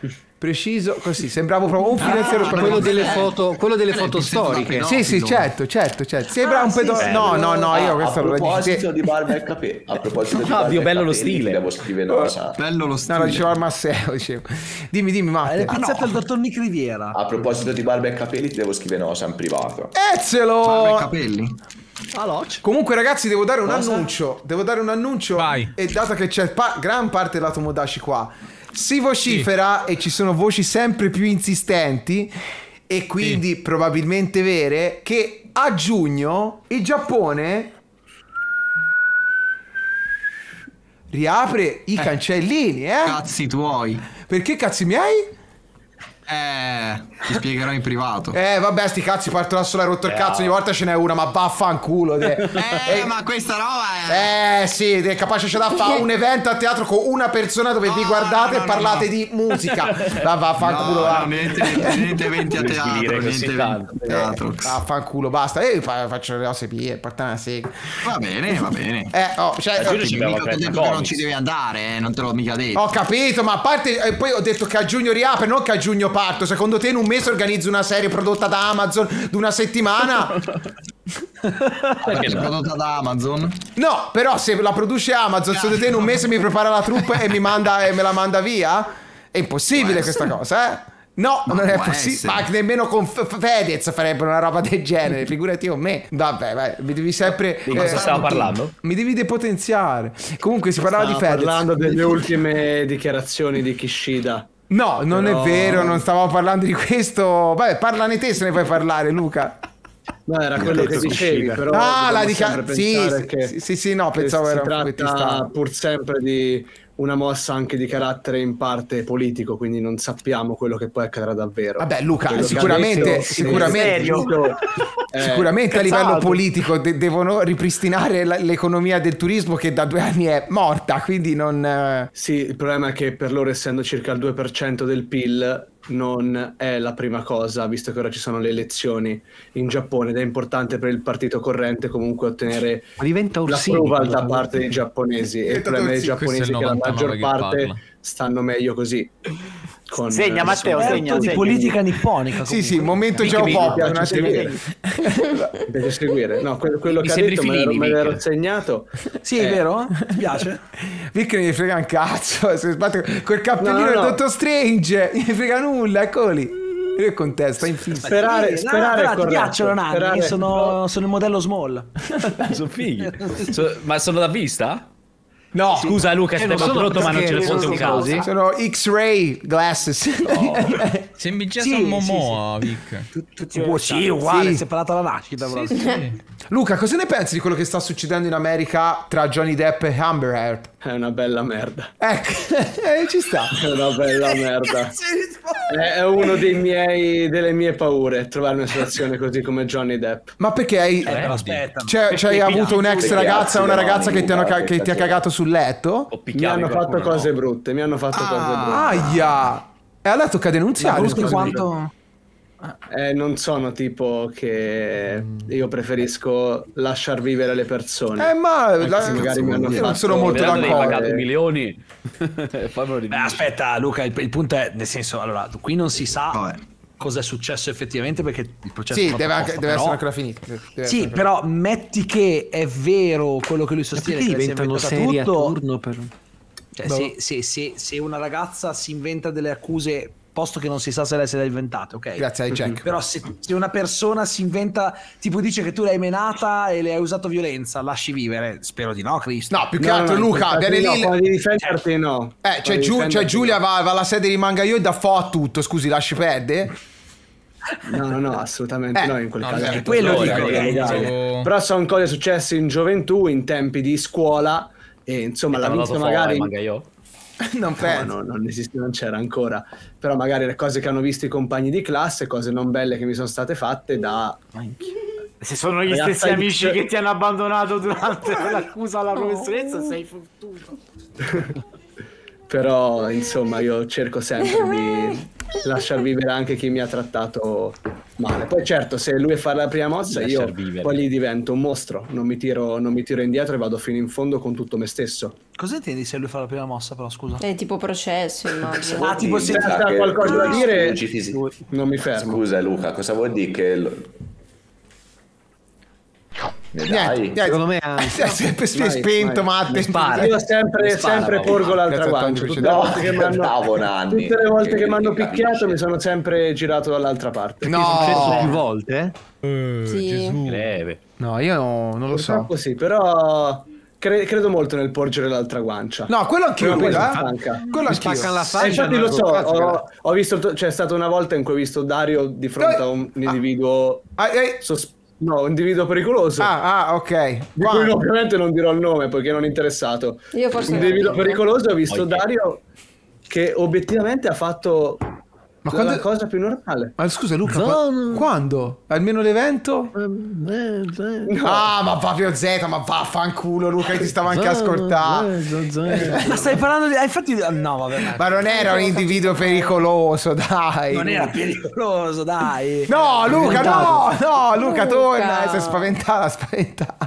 preciso così, sembravo proprio un finanziario Ah, per quello delle foto, quello delle Eh, foto il pizzetto da storiche. pedofilo. Sì, sì, certo, certo, certo. Sembra Ah, un sì, pedo... sì, no, però- no, no, io ah, questo a lo dico proposito te. di barba e capelli, a proposito di Ah, barba Dio, e bello lo capelli, stile. ti devo scrivere una cosa. Bello lo stile. No, lo dicevo al Masseo, dicevo. Dimmi, dimmi, Eh, Matte. il pizzetto del dottor Nick Riviera. A proposito di barba e capelli, ti devo scrivere una cosa in privato. Barba e Ezzelo! capelli. Allora, Comunque ragazzi devo dare un Cosa? annuncio. Devo dare un annuncio. Vai. E dato che c'è pa- gran parte della Tomodachi qua, si vocifera e ci sono voci sempre più insistenti e quindi probabilmente vere che a giugno il Giappone riapre i cancellini, eh? Cazzi tuoi. Perché cazzi miei? Eh, ti spiegherò in privato. Eh vabbè sti cazzi parto da solo, hai rotto il cazzo, ogni volta ce n'è una, ma vaffanculo te. Eh, ma questa roba è... Eh sì, è capace c'è da fare un evento a teatro con una persona dove No, vi guardate no, no, e parlate no. di musica. Va, vaffanculo, No, va. no, niente, niente eventi a Non teatro, dire così niente tanto. eventi a teatro. Vaffanculo, basta. E io fa- faccio le osse pie, portare una sega. Va bene, va bene. Eh, oh, cioè, giugno ho, ci Mica abbiamo ti ho detto aperto che non Comics. ci devi andare, eh, non te l'ho mica detto. ho capito, ma a parte eh, poi ho detto che a giugno riapre, non che a giugno parto. Secondo te in un mese organizzo una serie prodotta da Amazon di una settimana? Perché è prodotta da Amazon? No, però se la produce Amazon, secondo te in un mese mi prepara la troupe e mi manda e me la manda via? È impossibile Può questa essere. cosa, eh? No, Ma non è può possibile. essere. Ma nemmeno con F- F- Fedez farebbero una roba del genere. Figurati con me. Vabbè, vai, mi devi sempre. Di cosa eh, stavo parlando? Mi devi depotenziare. Comunque si parlava Stavo di Fedez. parlando delle ultime dichiarazioni di Kishida. No, non Però- è vero, non stavamo parlando di questo. Vabbè, parlane te se ne puoi parlare, Luca. No, era quello che dicevi, però Ah, la dobbiamo dica- sempre sì, pensare sì, che- sì, sì, sì, no, che pensavo si era un tratta fumettista. pur sempre di una mossa anche di carattere in parte politico, quindi non sappiamo quello che poi accadrà davvero. Vabbè, Luca, Quello che sicuramente, ha detto- sicuramente, Serio? Eh, sicuramente a livello cazzato. politico de- devono ripristinare la- l'economia del turismo che da due anni è morta, quindi non... eh, Sì, il problema è che per loro, essendo circa il due per cento del P I L, non è la prima cosa, visto che ora ci sono le elezioni in Giappone ed è importante per il partito corrente comunque ottenere Ma diventa Orsini. l'approval quando da fa- parte dei giapponesi. E il Diventa problema dei Orsini. Questo è giapponesi il è che la maggior novantanove che parte parla. stanno meglio così. Con, Segna, eh, Matteo, insomma, segna, Esperto di segna. politica nipponica. Sì, sì, comunque. momento Mica geopop, mi un piace attimo. seguire. Mi piace seguire. No, quello, quello Mi che ha sembri detto me l'ero, Fellini, me l'ero Vic. segnato. Sì, è Eh, vero? Ti piace? Vic non gli frega un cazzo, se sbatte quel cappellino No, no, del no. Dottor Strange, non gli frega nulla, eccolo lì. Io è con te, sta in fissa. Sperare, Sì, no, sperare però è ti corretto. piacciono Nanni, Sperare- sono, sono il modello small. Sono fighi. So- ma sono da vista? No, scusa Luca, Eh, stai non sono prodotto ma non ce ne perché fotte un sono cazzo. così. sono X-ray glasses. Oh. Sembri Jason Sì, sì, Momoa, Vic. Tutti Oh, sì, uguale, Sì. separato alla nascita. Sì, proprio. sì. Luca, cosa ne pensi di quello che sta succedendo in America tra Johnny Depp e Amber Heard? È una bella merda. Ecco, eh, ci sta. È una bella merda. È è uno dei miei, delle mie paure trovare una situazione così come Johnny Depp. Ma perché hai... Eh, però aspetta. Cioè, cioè, hai avuto un ex ragazza o una ragazza che ti, hanno ca- che ti ha cagato sul letto? O Mi picchiavi hanno fatto qualcuno, cose no? brutte, mi hanno fatto cose brutte. Aia! E allora tocca denunziare. Brutto in cose brutte. quanto... Eh, non sono tipo che io preferisco lasciar vivere le persone. Eh, ma Anche la- se magari mi hanno io non fatto- sono molto Vedendo che hai d'accordo. pagato milioni. Fammelo Beh, ridici. aspetta, Luca, il, il punto è, nel senso, allora, qui non si sa Vabbè. cosa è successo effettivamente perché il processo è Sì, fatto deve, anche- apposta, deve però- essere ancora finito. Deve essere Sì, ancora però metti che è vero quello che lui Ma sostiene, perché che lei si è diventano inventata serie a tutto. turno per... Cioè, Boh. se, se- se- se una ragazza si inventa delle accuse, posto che non si sa se lei se le ha inventate, ok? Grazie ai check. Però se, se una persona si inventa, tipo dice che tu l'hai menata e le hai usato violenza, lasci vivere? Spero di no, Cristo. No, più che No, altro no, Luca, infatti viene no, lì... quando devi difenderti no. Eh, c'è, Quando Giu- c'è difenderti Giulia, no. va, va alla sede di Manga Io e dà fo a tutto. Scusi, lasci perdere? No, no, no, assolutamente Eh, no, in quel no, caso. certo, è quello tutto dico, legale. eh, Però sono cose successe in gioventù, in tempi di scuola e insomma la vita magari... io. Non No, penso. no, non esiste, non c'era ancora. Però magari le cose che hanno visto i compagni di classe, cose non belle che mi sono state fatte da... Se sono gli Ragazza, stessi io- amici che ti hanno abbandonato durante l'accusa alla professoressa, sei fottuto. Però insomma io cerco sempre di lasciar vivere anche chi mi ha trattato male. Poi certo, se lui fa la prima mossa, io Lasciar vivere. poi gli divento un mostro, non mi tiro, non mi tiro indietro e vado fino in fondo con tutto me stesso. Cosa intendi se lui fa la prima mossa, però, scusa? È tipo processo, immagino. Ah, tipo se... Se ha qualcosa da dire, Scusi, fisi- non mi fermo. Scusa Luca, cosa vuol dire che... lo- Ne Niente, dai? niente. Secondo me anche. Eh, sempre si è Vai, spento, vai. Matte. spara. Io sempre, Spara, sempre Paolo. porgo l'altra Grazie a guancia. Tonio, Tutte le no, volte che m'hanno- bravo, Nanni. tutte le volte che mi hanno Che picchiato capisce. mi sono sempre girato dall'altra parte. Successo più No, volte? Eh, Sì. Gesù. Greve. no, io non lo so. Purtroppo sì, però cre- credo molto nel porgere l'altra guancia. No, quello anch'io, Però poi quello, si eh. stanca. Quello Mi anch'io. spaccano la Eh, faccia. infatti no? lo so, Cazzo, ho, ho visto, il- c'è stata una volta in cui ho visto Dario di fronte a un individuo, Ah, eh, sos- no, un individuo pericoloso. ah, ah, ok. Di cui no, ovviamente non dirò il nome perché non è interessato. Io forse Un non individuo dico. pericoloso, ho visto Ok. Dario che obiettivamente ha fatto Ma la quando- cosa più normale. Ma scusa Luca, qua- Zon- quando? Almeno l'evento? Eh, eh, Ah, ma proprio Z, ma vaffanculo Luca, ti stavo anche a ascoltare. eh, eh, Ma stai parlando di... ah, infatti... No, vabbè. Ma non era un individuo pericoloso, dai. Non era pericoloso, dai. No, Luca, no, no, Luca, Luca. torna. Si è spaventata, spaventata.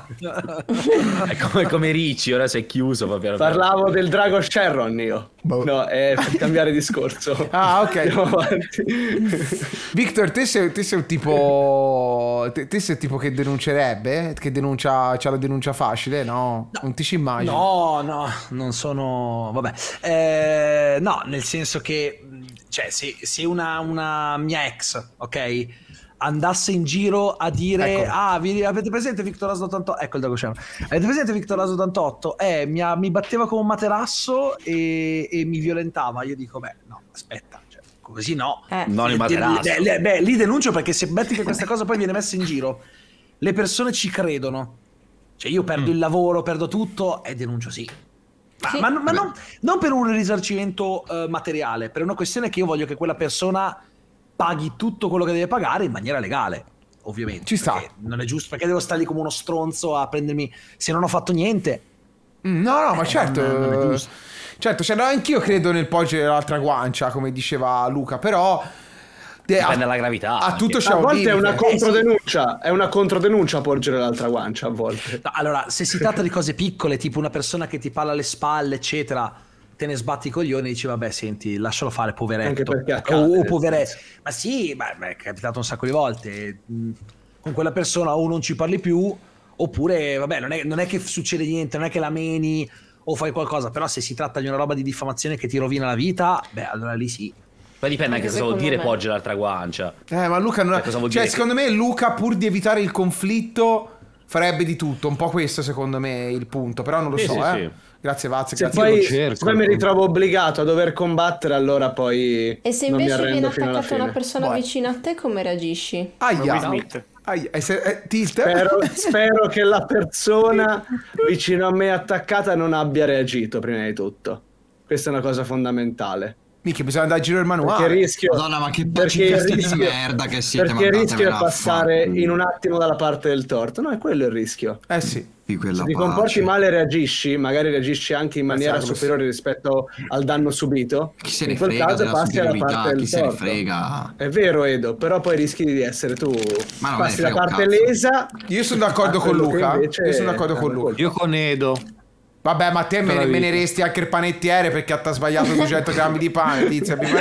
È come, come Ricci, ora sei chiuso. Va piano piano. Parlavo del drago Sherron io. Boh. No, è per cambiare discorso. Ah, ok. Andiamo avanti. Victor, te sei, te sei un tipo. Te, te sei il tipo che denuncerebbe? Che denuncia. C'ha la denuncia facile? No, non ti ci immagini. No, no, non sono... Vabbè. Eh, no, nel senso che... Cioè, se, se una, una mia ex, ok, andasse in giro a dire... Ecco. Ah, vi, avete presente Victor Aso ottantotto? Ecco il Drago Sharon. Avete presente Victor Aso ottantotto? Eh, mi, ha- mi batteva come un materasso e, e mi violentava. Io dico, beh, no, aspetta. Cioè, così no. Eh. Non il materasso. Beh, le- beh, lì denuncio perché se metti che questa cosa poi viene messa in giro, le persone ci credono. Cioè io perdo il lavoro, perdo tutto e denuncio sì. Ma, Sì. ma non- ma non, non per un risarcimento eh, materiale, per una questione che io voglio che quella persona paghi tutto quello che deve pagare in maniera legale, ovviamente. Ci sta. Perché non è giusto, perché devo stare lì come uno stronzo a prendermi se non ho fatto niente. Mm, No, no, ma Eh, certo. non- non è giusto. Certo, cioè, no, anch'io credo nel porgere l'altra guancia, come diceva Luca, però. de- Dipende a- dalla gravità. A anche. tutto c'è A un volte è limite. una Eh, controdenuncia, è una controdenuncia porgere l'altra guancia a volte. No, allora, se si tratta di cose piccole, tipo una persona che ti parla alle spalle, eccetera, te ne sbatti i coglioni e dici, vabbè, senti, lascialo fare, poveretto. Anche perché o, accade, o nel poveretto. senso. Ma sì, ma ma è capitato un sacco di volte. Mm, Con quella persona o non ci parli più, oppure, vabbè, non è, non è che succede niente, non è che la meni o fai qualcosa, però se si tratta di una roba di diffamazione che ti rovina la vita, beh, allora lì sì. Poi dipende anche Anche cosa vuol dire secondo me. poggi l'altra guancia. Eh, ma Luca non Cioè, cosa vuol Cioè, dire secondo me Luca, pur di evitare il conflitto, farebbe di tutto. Un po' questo, secondo me, è il punto. Però non lo Sì, so, sì, eh. sì. Grazie Vaz, Se grazie. poi, cerco, se poi mi ecco. ritrovo obbligato a dover combattere, allora poi E se non mi invece viene arrendo fino alla attaccata una fine. persona Buono. vicina a te, come reagisci? Aia. Will Smith. Aia. E se- eh, tilt. Spero, spero che la persona vicino a me attaccata non abbia reagito prima di tutto. Questa è una cosa fondamentale. Mica, bisogna andare a giro il Perché il manuale. rischio, Madonna, ma che perché il pacifiste di rischio- merda che siete, perché il rischio è mandatevela a passare fanculo. in un attimo dalla parte del torto. No, è quello il rischio. Eh sì. Di quella Se ti pace. comporti male e reagisci, magari reagisci anche in maniera Esatto. superiore rispetto al danno subito. Chi se ne in quel frega caso della passi alla superiorità, parte del chi se ne torto. frega. È vero, Edo, però poi rischi di essere tu. Ma non me passi ne la frega un parte cazzo. lesa. Io sono d'accordo a con quello che Luca. invece Io sono d'accordo è con una Luca. Io con Edo. Vabbè, ma te me, la me ne vita. resti anche il panettiere perché ti ha sbagliato duecento grammi di pane, tizia. Prima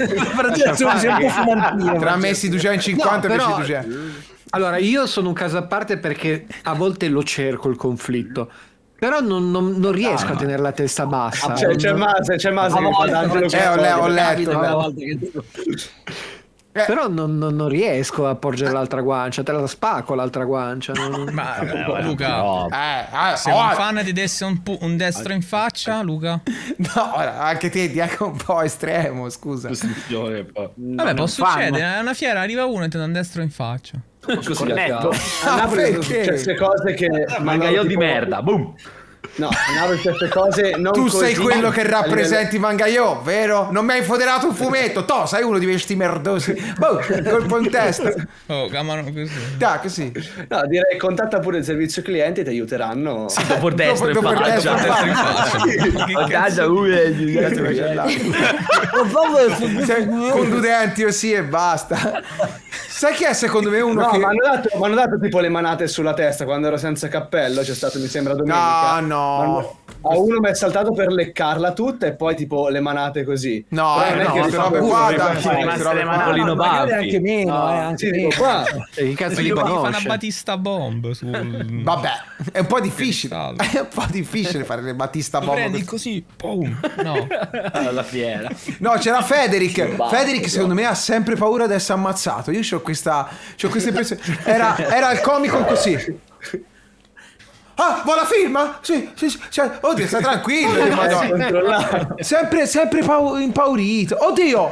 te ha messi duecentocinquanta No, invece però- duecento. Allora, io sono un caso a parte perché a volte lo cerco il conflitto. Però non, non- non riesco a tenere la testa bassa. C'è, c'è Non- Mase, c'è Mase Ah, che no, fa no, D'Angelo no, Eh, ho, le- ho Custode. letto. Una ho letto. volta che- Però non, non- non riesco a porgere l'altra guancia. Te la spacco l'altra guancia. non- Ma Luca, No. Eh, eh, se oh, un fan ti desse un, pu- un destro in faccia, Luca. no, ora, anche te ti è anche un po' estremo, scusa. Costruzione, poi. Vabbè, può succedere. È una fiera, arriva uno e ti dà un destro in faccia. Cornetto. A Napoli sono perché? successe cose che Mangaio di tipo- merda, boom. No, a Napoli queste cose non Tu sei così quello che a livello- rappresenti Mangaio, vero? Non mi hai infoderato un fumetto. To, sei uno di questi merdosi. Boh, colpo in testa. Oh, chiamano così. Dai, così. No, direi contatta pure il servizio clienti e ti aiuteranno. Dopo il destro in Dopo il faccia. destro in faccia. Che cazzo? Sei concludenti così e basta. Sai chi è secondo me uno No, che... mi hanno dato, m'hanno dato tipo le manate sulla testa quando ero senza cappello. C'è stato, mi sembra, domenica. No, no. M'hanno- A uno mi è saltato per leccarla tutta e poi tipo le manate così. No, Però eh, non è no, che queste rifanno robe uno, qua, rifanno dai, fare. queste rimaste robe le qua. mani. Paolino magari Banfi. anche meno, No, eh, anche sì, meno. tipo qua. E chi cazzo li Gli fa una conosce? Battista Bomb sul... Vabbè, è un po' difficile. Salve. È un po' difficile fare le Battista Lo Bomb. prendi così, boom. No. Alla fiera. No, c'era Federic. Federic secondo me ha sempre paura di essere ammazzato. Io c'ho questa, c'ho questa impressione. Era, era il comico così. Ah, vuoi la firma? Sì, sì, sì. Cioè, oddio, stai tranquillo. Eh, Madonna. controllato. Sempre, sempre pau- impaurito. Oddio.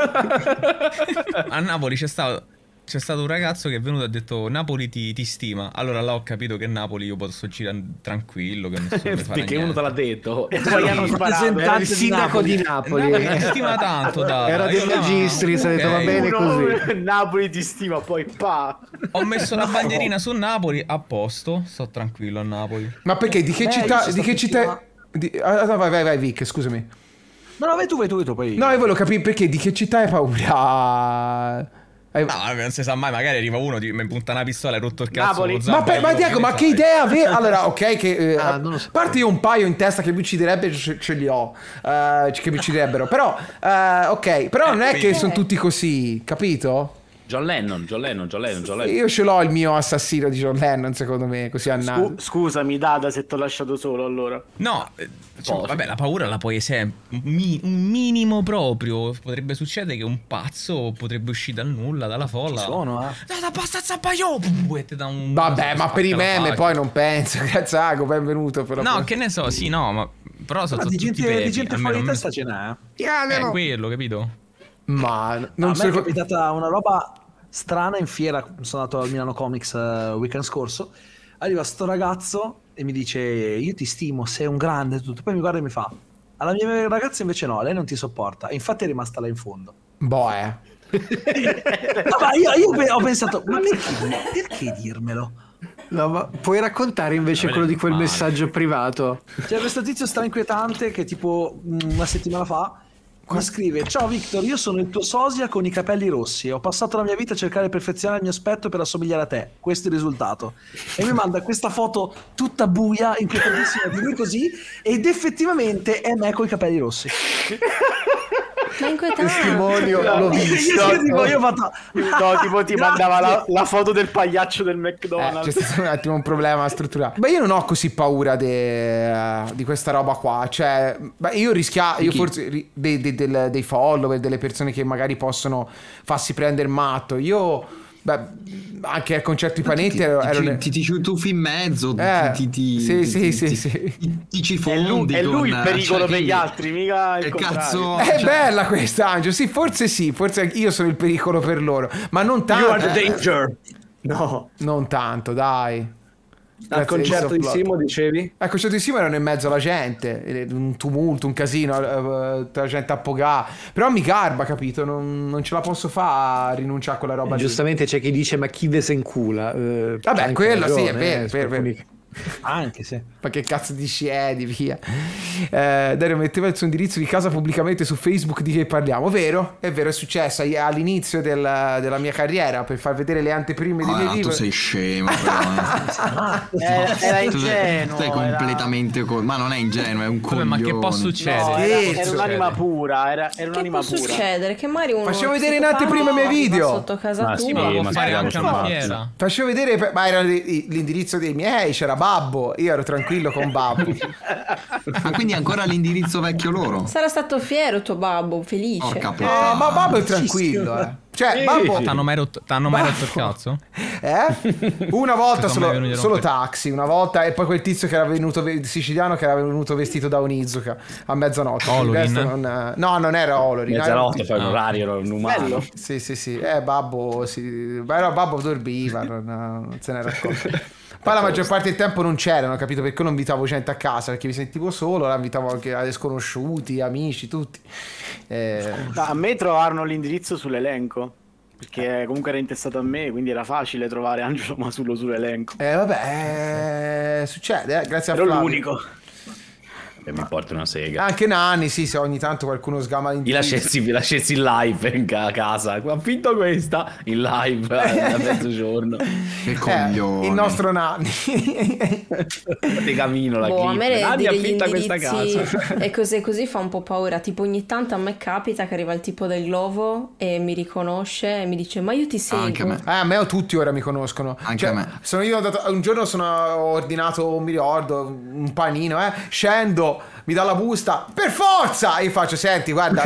A Napoli c'è stato, c'è stato un ragazzo che è venuto e ha detto Napoli ti, ti stima. Allora là ho capito che Napoli io posso girare tranquillo, che nessuno mi farà Perché uno niente. te l'ha detto. E poi hanno sparato. Era il sindaco di Napoli. Napoli ti stima tanto, dai. Era dei Io, registri, se ne ok. trova bene così. Uno, Napoli ti stima, poi pa. Ho messo la bandierina su Napoli, a posto, sto tranquillo a Napoli. Ma perché? Di che Beh, città? io Di sono che città? stato Di... Ah, no, vai, vai, vai, Vic, scusami. No, no, vai tu, vai tu, vai tu. Poi... No, io volevo capire perché. Di che città hai paura? Hai- No, non si sa mai, magari arriva uno, ti mi punta una pistola e hai rotto il cazzo. Napoli. con Ma, Zampa, per- e ma io, Diego, che ma ne che sai? idea ave- Allora, ok, che eh, Ah, a non lo so. parte io un paio in testa che mi ucciderebbe, ce, ce li ho, eh, che mi ucciderebbero. Però, eh, ok, però non è che sono tutti così, capito? John Lennon, John Lennon, John Lennon, John Lennon. Io ce l'ho il mio assassino di John Lennon, secondo me, così a naso. Scu- scusami, Dada, se ti ho lasciato solo allora. No, eh, cioè, vabbè, la paura la puoi sempre. Un, mi- un minimo proprio. Potrebbe succedere che un pazzo potrebbe uscire dal nulla, dalla folla. Sono, eh. Dada basta zappaio! E te dà un. Vabbè, ma per i spacca la meme faccia. poi non penso. Cazzago, benvenuto. Però. No, che ne so, sì, no, ma. Però sono Ma di Ah, tutti gente, pepi, di gente almeno fuori di non- testa ce n'è. È quello, capito? Ma No, non a me so. è capitata una roba strana in fiera. Sono andato al Milano Comics uh, weekend scorso. Arriva sto ragazzo e mi dice: io ti stimo, sei un grande, tutto. Poi mi guarda e mi fa: alla mia ragazza invece no, lei non ti sopporta. E infatti è rimasta là in fondo. Boh, eh. No, ma io, io pe- ho pensato: ma perché, perché dirmelo? No, ma puoi raccontare invece quello di quel male. messaggio privato? C'è questo tizio strainquietante che tipo una settimana fa mi scrive: ciao Victor, io sono il tuo sosia con i capelli rossi e ho passato la mia vita a cercare di perfezionare il mio aspetto per assomigliare a te, questo è il risultato. E mi manda questa foto tutta buia, inquietantissima di lui così, ed effettivamente è me con i capelli rossi. Ma inquietante. Testimonio, l'ho visto. Io, tipo, io ho fatto No, tipo ti mandava la, la foto del pagliaccio del Eh, McDonald's. c'è stato un attimo un problema strutturale. Beh, io non ho così paura de- di questa roba qua. Cioè, beh, io rischia, io forse ri- dei, dei- del- dei follower, delle persone che magari possono farsi prendere matto. Io Beh, anche al concerto di Panetti ero, ero ti, ne... ti, ti ci tuffi in mezzo, eh, ti, ti, sì, ti, sì, ti, sì, ti, sì. ti, ti ci È lui, fondi è lui con, il pericolo cioè, per gli quindi- altri, mica il che contrario. cazzo È cioè- bella questa, Angelo. Sì, forse sì, forse io sono il pericolo per loro, ma non tanto. You are the danger. No. Non tanto, dai. Al Grazie, concerto di Isoflot. Simo dicevi? Al concerto di Simo erano in mezzo alla gente, un tumulto, un casino, eh, la gente a pogà. Però mi garba, capito? Non, non ce la posso fare a rinunciare a quella roba lì. Giustamente c'è chi dice ma chi ve se incula. Eh, c'ha Vabbè, anche quello sì, ragione, è vero, eh, è vero, è vero. Anche se. Ma che cazzo di sciedi, via. Eh, Dario metteva il suo indirizzo di casa pubblicamente su Facebook, di che parliamo. Vero? È vero, è successo all'inizio del, della mia carriera, per far vedere le anteprime dei miei Ah, tu libri. sei scemo però, eh. Era, era Tu sei- ingenuo. sei era- completamente co- ma non è ingenuo, è un Vabbè, coglione. ma che può succedere? No, era, era Scherzo. un'anima pura. Era, era Che un'anima può pura. succedere? Che magari uno Facevo vedere in psicopato anteprima i miei arriva video. sotto casa Ma tua. sì, Ma ma può si fare chiama anche una Forza. fiera. Facevo vedere, ma era l'indirizzo dei miei, c'era Babbo, io ero tranquillo con Babbo. Ma quindi ancora l'indirizzo vecchio loro? Sarà stato fiero tuo babbo, felice. Porca Eh, puttana. ma Babbo è tranquillo, eh. Cioè, Babbo... T'hanno mai rotto, t'hanno mai rotto il cazzo? Eh? Una volta Sono mai solo, venuti a solo rompere. taxi, una volta, e poi quel tizio che era venuto ve- siciliano che era venuto vestito da Onizuka a mezzanotte. Il Olorin? resto non- no, non era Olorin. Mezzanotte, era poi un Ah. orario, era un umano. Sì, sì, sì. Eh, Babbo, sì. Però Babbo dormiva, non, non se ne era accorto. Poi la maggior parte del tempo non c'erano, capito? Perché io non invitavo gente a casa, perché mi sentivo solo, la invitavo anche a sconosciuti, amici, tutti. Eh, No, a me trovarono l'indirizzo sull'elenco. Perché comunque era intestato a me, quindi era facile trovare Angelo Masullo sull'elenco. eh, vabbè, eh, succede, eh, grazie a Ero Flavio. l'unico. E mi porta una sega. Anche Nanni, sì, se ogni tanto qualcuno sgama Vi l'indirizzo. lasciassi, vi lasciassi in live in ca- casa. Ho finto questa in live a mezzogiorno. Che Eh, coglione. il nostro Nanni. Di camino la Boh, a clip. me Nanni dire ha gli finta questa indirizzi casa. e così così fa un po' paura. Tipo ogni tanto a me capita che arriva il tipo del Glovo e mi riconosce e mi dice ma io ti seguo. Anche a me. Eh, a me tutti ora mi conoscono. Anche Cioè, a me. Sono io andato, un giorno sono ho ordinato, non mi ricordo, un panino, eh. Scendo, mi dà la busta, per forza! Io faccio, senti, guarda,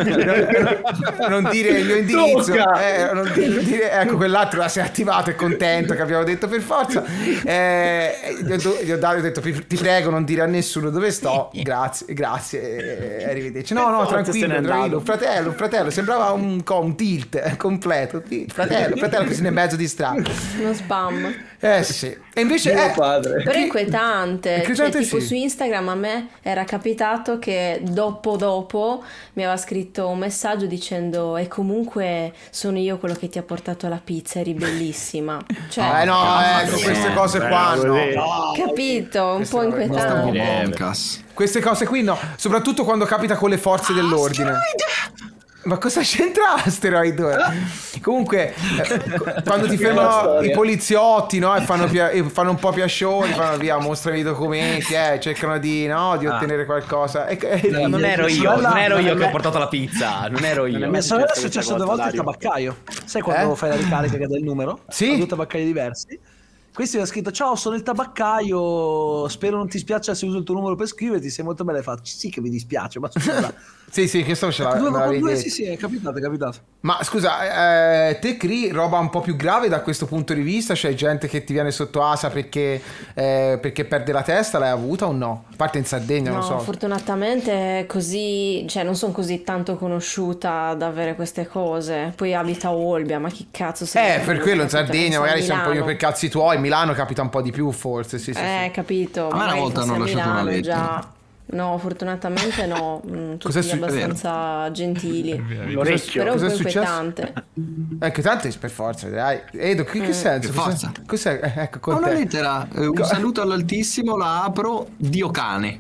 non dire il mio indirizzo. Eh, non dire, non dire- ecco, quell'altro la si è attivato, è contento che abbiamo detto per forza. Eh, gli, ho, gli ho dato- gli ho detto, ti prego, non dire a nessuno dove sto. Grazie, grazie, eh, arrivederci. No, no, Forza, se tranquillo, n'è tranquillo. andato. Un fratello, un fratello, sembrava un, co- un tilt eh, completo. Tilt, Fratello, fratello così nel mezzo di strada. Uno spam. Eh sì. E invece Mio eh, padre. Però è inquietante, È inquietante, cioè, tipo sì. su Instagram a me era capitato che dopo dopo mi aveva scritto un messaggio dicendo e comunque sono io quello che ti ha portato la pizza, eri bellissima. Cioè, eh no, ecco, queste cose qua no. capito? Un po' inquietante. Boncas. Queste cose qui no, soprattutto quando capita con le forze dell'ordine. Ma cosa c'entra Asteroid? Comunque, eh, quando ti fermano i poliziotti, no? E fanno, pia- e fanno un po' piascioni, fanno via, mostrami i documenti, eh, cercano di, no, di ottenere qualcosa. E, e- No, non ero io, non ero io che ho portato la pizza. Non ero io. A mia sorella è successo due volte il tabaccaio. Sai quando Eh? fai la ricarica del numero? Sì. A due tabaccai diversi. Questo aveva scritto ciao, sono il tabaccaio, spero non ti spiaccia se uso il tuo numero per scriverti, sei molto bella. E faccio sì che mi dispiace, ma scusa. Sì, sì, questo ce l'ha, due, me l'avevi due, detto. sì, sì, è capitato, è capitato. Ma scusa, eh, te crei roba un po' più grave da questo punto di vista? C'è gente che ti viene sotto asa perché, eh, perché perde la testa, l'hai avuta o no? A parte in Sardegna, non No, so. fortunatamente così, cioè non sono così tanto conosciuta ad avere queste cose. Poi abita a Olbia, ma chi cazzo sei? Eh, per quello in Sardegna magari sei un po' io Milano. per cazzi tuoi, Milano capita un po' di più forse, sì, sì, Eh, sì. capito. A me una magari volta fosse hanno a lasciato una Milano lettera. già. No, fortunatamente no, mm, Cos'è tutti successo? abbastanza gentili. L'orecchio. Però un po' Cos'è successo? inquietante. Ecco, tanto per forza, dai. Edo, che, che senso? Per forza. Cos'è? Cos'è? Eh, Ecco, Ho con una te. lettera, eh, un saluto all'altissimo, la apro, Dio cane.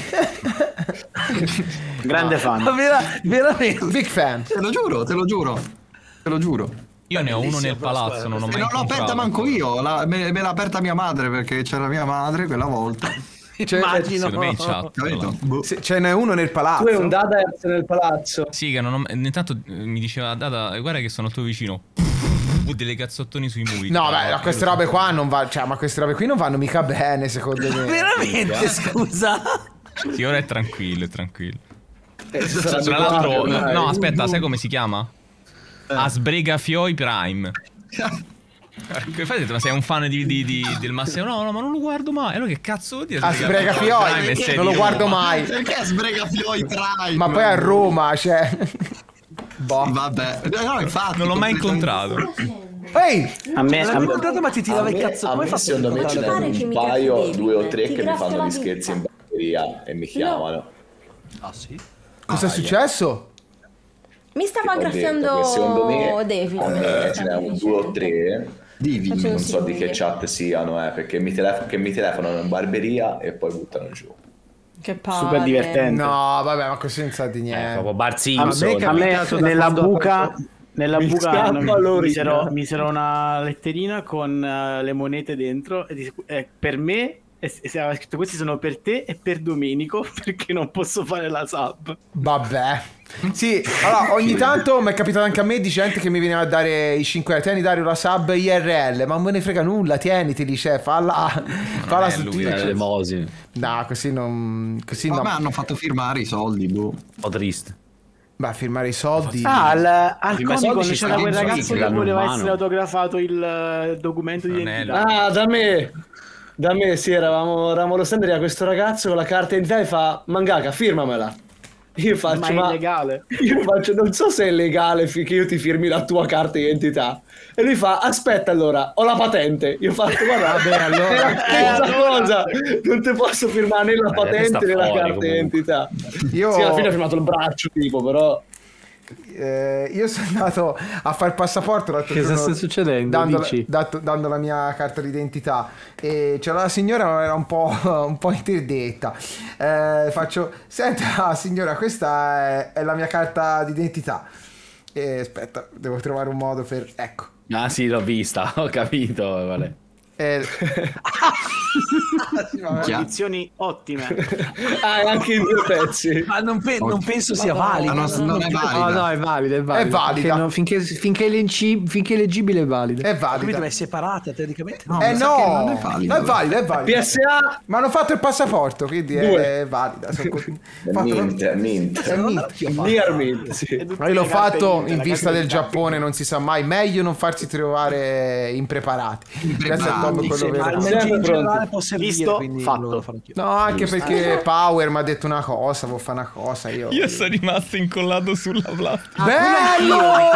Grande fan. Ma vera- veramente. Big fan. Te lo giuro, te lo giuro, te lo giuro. Io ne ho uno nel palazzo, non ho E mai non l'ho aperta incontrato. manco io, la- me, me l'ha aperta mia madre perché c'era mia madre quella volta. Cioè, Immagino. Secondo me in chat. Capito? Boh. se- ce n'è uno nel palazzo. Tu hai un Dadaers nel palazzo. Sì, che non ho... intanto eh, mi diceva Dada, guarda che sono al tuo vicino. Delle cazzottoni sui muri. No, Tra beh, l'altro, queste io lo robe so. qua non va, cioè, ma queste robe qui non vanno mica bene, secondo me. Veramente, scusa. Sì, ora è tranquillo, è tranquillo. Eh, sarà Tra abituato l'altro, ormai. no, aspetta, sai come si chiama? Asbregafioi Prime. Infatti, ma sei un fan di, di, di, del Massimo? No, no, ma non lo guardo mai. Allora che cazzo vuol dire? Ah, Sbregafioi, non lo guardo mai. Perché Sbregafioi Prime? Ma poi a Roma, cioè... Boh. Vabbè, no, infatti, non l'ho mai incontrato. Ehi! A me, a me, ma ti tirava il cazzo. A Come me fa secondo me ce n'è un paio, due o tre che mi fanno gli scherzi in batteria e mi chiamano. Ah sì? Cosa è successo? Mi stava Tipo, ho detto graffiando che secondo me David. a me ce n'è un due o tre. Divi, Faccio Non so sì, di che sì. chat siano, eh, perché mi, telef- che mi telefonano in barberia e poi buttano giù. Che palle. super divertente. No, vabbè, ma così non sa di Eh, niente. proprio Bart A Simpson. me, a me capitato da nella quando buca, ho- nella Mi buca scappa hanno- l'orina. misero, misero una letterina con eh, le monete dentro e dice, eh, per me e e se aveva scritto questi sono per te e per Domenico perché non posso fare la sub. Vabbè. Sì, allora ogni tanto mi è capitato anche a me di gente che mi veniva a dare i cinque euro. Tieni Dario la sub I R L, ma non me ne frega nulla, tieniteli, cioè, falla, falla è su lui, Twitch. Eh, l'emosine. No, così non... Così Ma no. me hanno fatto firmare i soldi, boh. Un po' triste. Beh, firmare i soldi... Ah, al, al Prima Comic Con soldi ci c'era sta quel in ragazzo soldi che che l'hanno voleva in mano. essere autografato il eh, documento di Anello. identità. Ah, da me. Da me, sì, eravamo, eravamo allo stand, era questo ragazzo con la carta d'identità e fa, Mangaka, firmamela. Io faccio, Ma è ma... illegale. Io faccio, non so se è legale fi- che io ti firmi la tua carta d'identità. E lui fa, aspetta allora, ho la patente. Io faccio, guarda, Vabbè, allora- è la stessa Eh, allora- cosa. Non ti posso firmare né la Eh, resta patente né la fuori, carta comunque. d'identità. Io... Sì, alla fine ho firmato il braccio, tipo, però... Eh, io sono andato a fare il passaporto l'altro Che giorno, sta succedendo, dando, dici? dato- dando la mia carta d'identità e c'era la signora, era un po', un po' interdetta. Eh, faccio, senta signora, questa è, è la mia carta d'identità. E aspetta, devo trovare un modo per... ecco. Ah sì, l'ho vista, ho capito. Vale. Eh, Condizioni ottime. Ah, e anche in due pezzi. Ma non, pe- non penso sia valido. Ma non- non è valida. No, no, è valida, è valida. È valida. Perché no, finché, finché, è leggi- finché è leggibile è valida. è Capito, valida. ma è separata teoricamente? No, Eh mi sa no, che non è valida. è valida, è valida. P S A, Ma hanno fatto il passaporto, quindi Due. è valida. Sono co- È fatto- mint, è mint. è mint. near mint, sì. Ma io l'ho fatto in La vista carta del d'identità. Giappone, non si sa mai. Meglio non farsi trovare impreparati. Questo è proprio quello Sì, ma vero. il Sempre messaggio in pronti. generale può servire, Visto, quindi fatto. lo farò anch'io. No, anche perché Power mi ha detto una cosa, vuol fare una cosa. Io, Io sono rimasto incollato sulla plastica. Bello!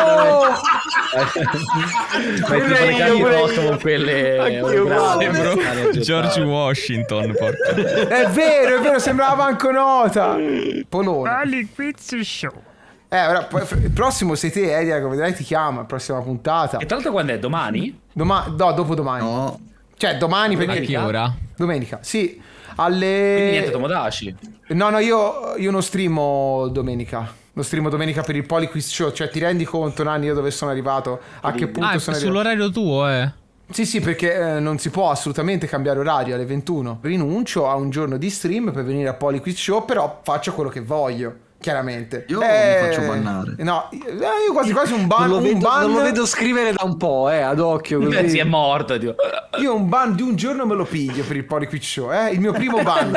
Ma tipo le canne foto con quelle ologrammi. Sembro George Washington, porca. È vero, è vero, sembrava la banconota. Polone. Eh, ora, poi, il prossimo sei te, eh, Diego, vedrai ti chiama, prossima puntata. E tra l'altro quando è? Domani? Doma- no, dopo domani. No. Cioè, domani A perché... che ora? Domenica, sì. Quindi niente Alle... Tomodachi. No, no, io, io non streamo domenica. Non streamo domenica per il Polyquiz Show. Cioè, ti rendi conto, Nanni, io dove sono arrivato? A che punto Ah, è sono arrivato? sull'orario tuo, eh. Sì, sì, perché eh, non si può assolutamente cambiare orario alle ventuno. Rinuncio a un giorno di stream per venire a Polyquiz Show, però faccio quello che voglio. Chiaramente. Io mi faccio bannare. No, io, eh, io quasi quasi un ban. non, lo un vedo, ban non lo vedo scrivere da un po', eh, ad occhio. Eh, Così. si è morto. Tipo. Io un ban di un giorno me lo piglio per il Polyquiz Show, eh? Il mio primo ban.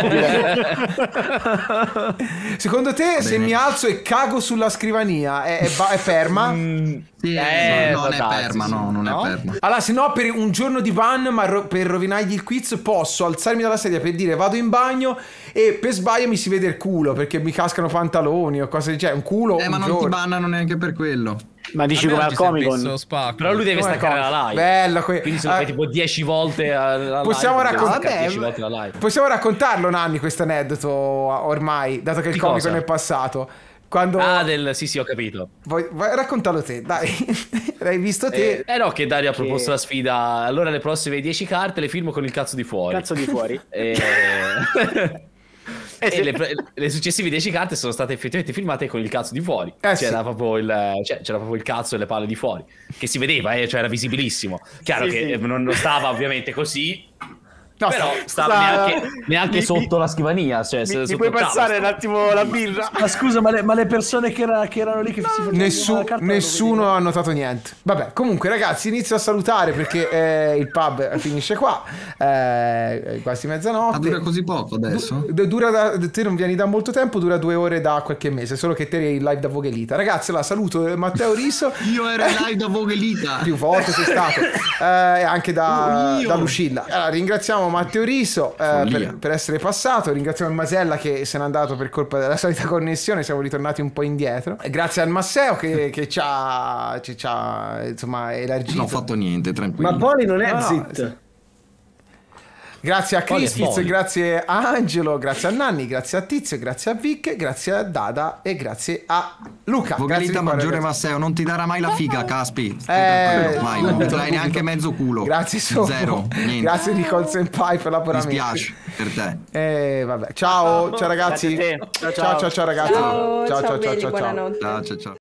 Secondo te, se mi alzo e cago sulla scrivania, è, è, ba- è perma? Sì, Eh, no, non è dai, perma, sì, no, non No? è perma. Allora, se no, per un giorno di ban, ma ro- per rovinargli il quiz, posso alzarmi dalla sedia per dire vado in bagno e per sbaglio mi si vede il culo perché mi cascano pantaloni o cose del genere. Un culo. Eh, un ma non giorno. ti bannano neanche per quello. Ma dici Vabbè, come al oggi si è Comic messo Con? spacco. Però lui deve Come staccare cosa? la live. Bella que- Quindi se lo fai Ah, tipo dieci volte la Possiamo live, deve raccontare- staccare Vabbè, dieci volte la live. Possiamo raccontarlo, Nanni, questo aneddoto ormai, dato che il Di comico cosa? è passato. Quando... Ah, del... sì, sì, ho capito. Vuoi, vuoi raccontarlo te, dai. L'hai visto te. Eh, eh no, che Dario ha proposto la sfida. Allora le prossime dieci carte le firmo con il cazzo di fuori. Cazzo di fuori. E, Eh, e sì. le, le successive dieci carte sono state effettivamente firmate con il cazzo di fuori. Eh, c'era, sì. proprio il, cioè, c'era proprio il cazzo e le palle di fuori. Che si vedeva, eh, cioè era visibilissimo. Chiaro Sì, che sì. eh, non non stava ovviamente così. No, Però sta- sta sta- neanche, neanche mi- sotto mi- la scrivania. Cioè, se- Mi, mi sotto puoi il tavolo. passare un attimo la birra? Ma scusa, ma le, ma le persone che, era- che erano lì che si facevano Nessu- la carta nessuno ha notato niente. Vabbè, comunque, ragazzi, inizio a salutare perché eh, il pub finisce qua. Eh, quasi mezzanotte. Ma dura così poco adesso? Du- dura da, te non vieni da molto tempo, dura due ore da qualche mese. Solo che te eri in live da Voghelita. Ragazzi, allora saluto Matteo Riso. Io ero in live da Voghelita. Più volte sei stato. Eh, E anche da, Oh, io. da Lucilla. Allora, ringraziamo Matteo Riso eh, per, per essere passato. Ringraziamo il Masella che se n'è andato per colpa della solita connessione. Siamo ritornati un po' indietro. E grazie al Masseo che, che ci ha, ci, ci ha insomma elargito. Non ho fatto niente, tranquillo. Ma Poli non è No, no, zit. Grazie a Poli è Crispitz, Poli. grazie a Angelo, grazie a Nanni, grazie a Tizio, grazie a Vic, grazie a Dada e grazie a Luca. Grazie Voghelita di cuore, maggiore ragazzi. Masseo, non ti darà mai la figa, Caspi. Stai Eh, tranquillo, mai, non ti darai neanche mezzo culo. Grazie Somo. Zero, niente. Grazie Nicole Senpai per Mi l'abbonamento. spiace per te. Eh, vabbè. Ciao, ciao ragazzi. Grazie a te. Ciao, Ciao ciao ciao ragazzi. Ciao, ciao, ciao ciao belli, ciao. ciao. buonanotte. Ciao, ciao, ciao.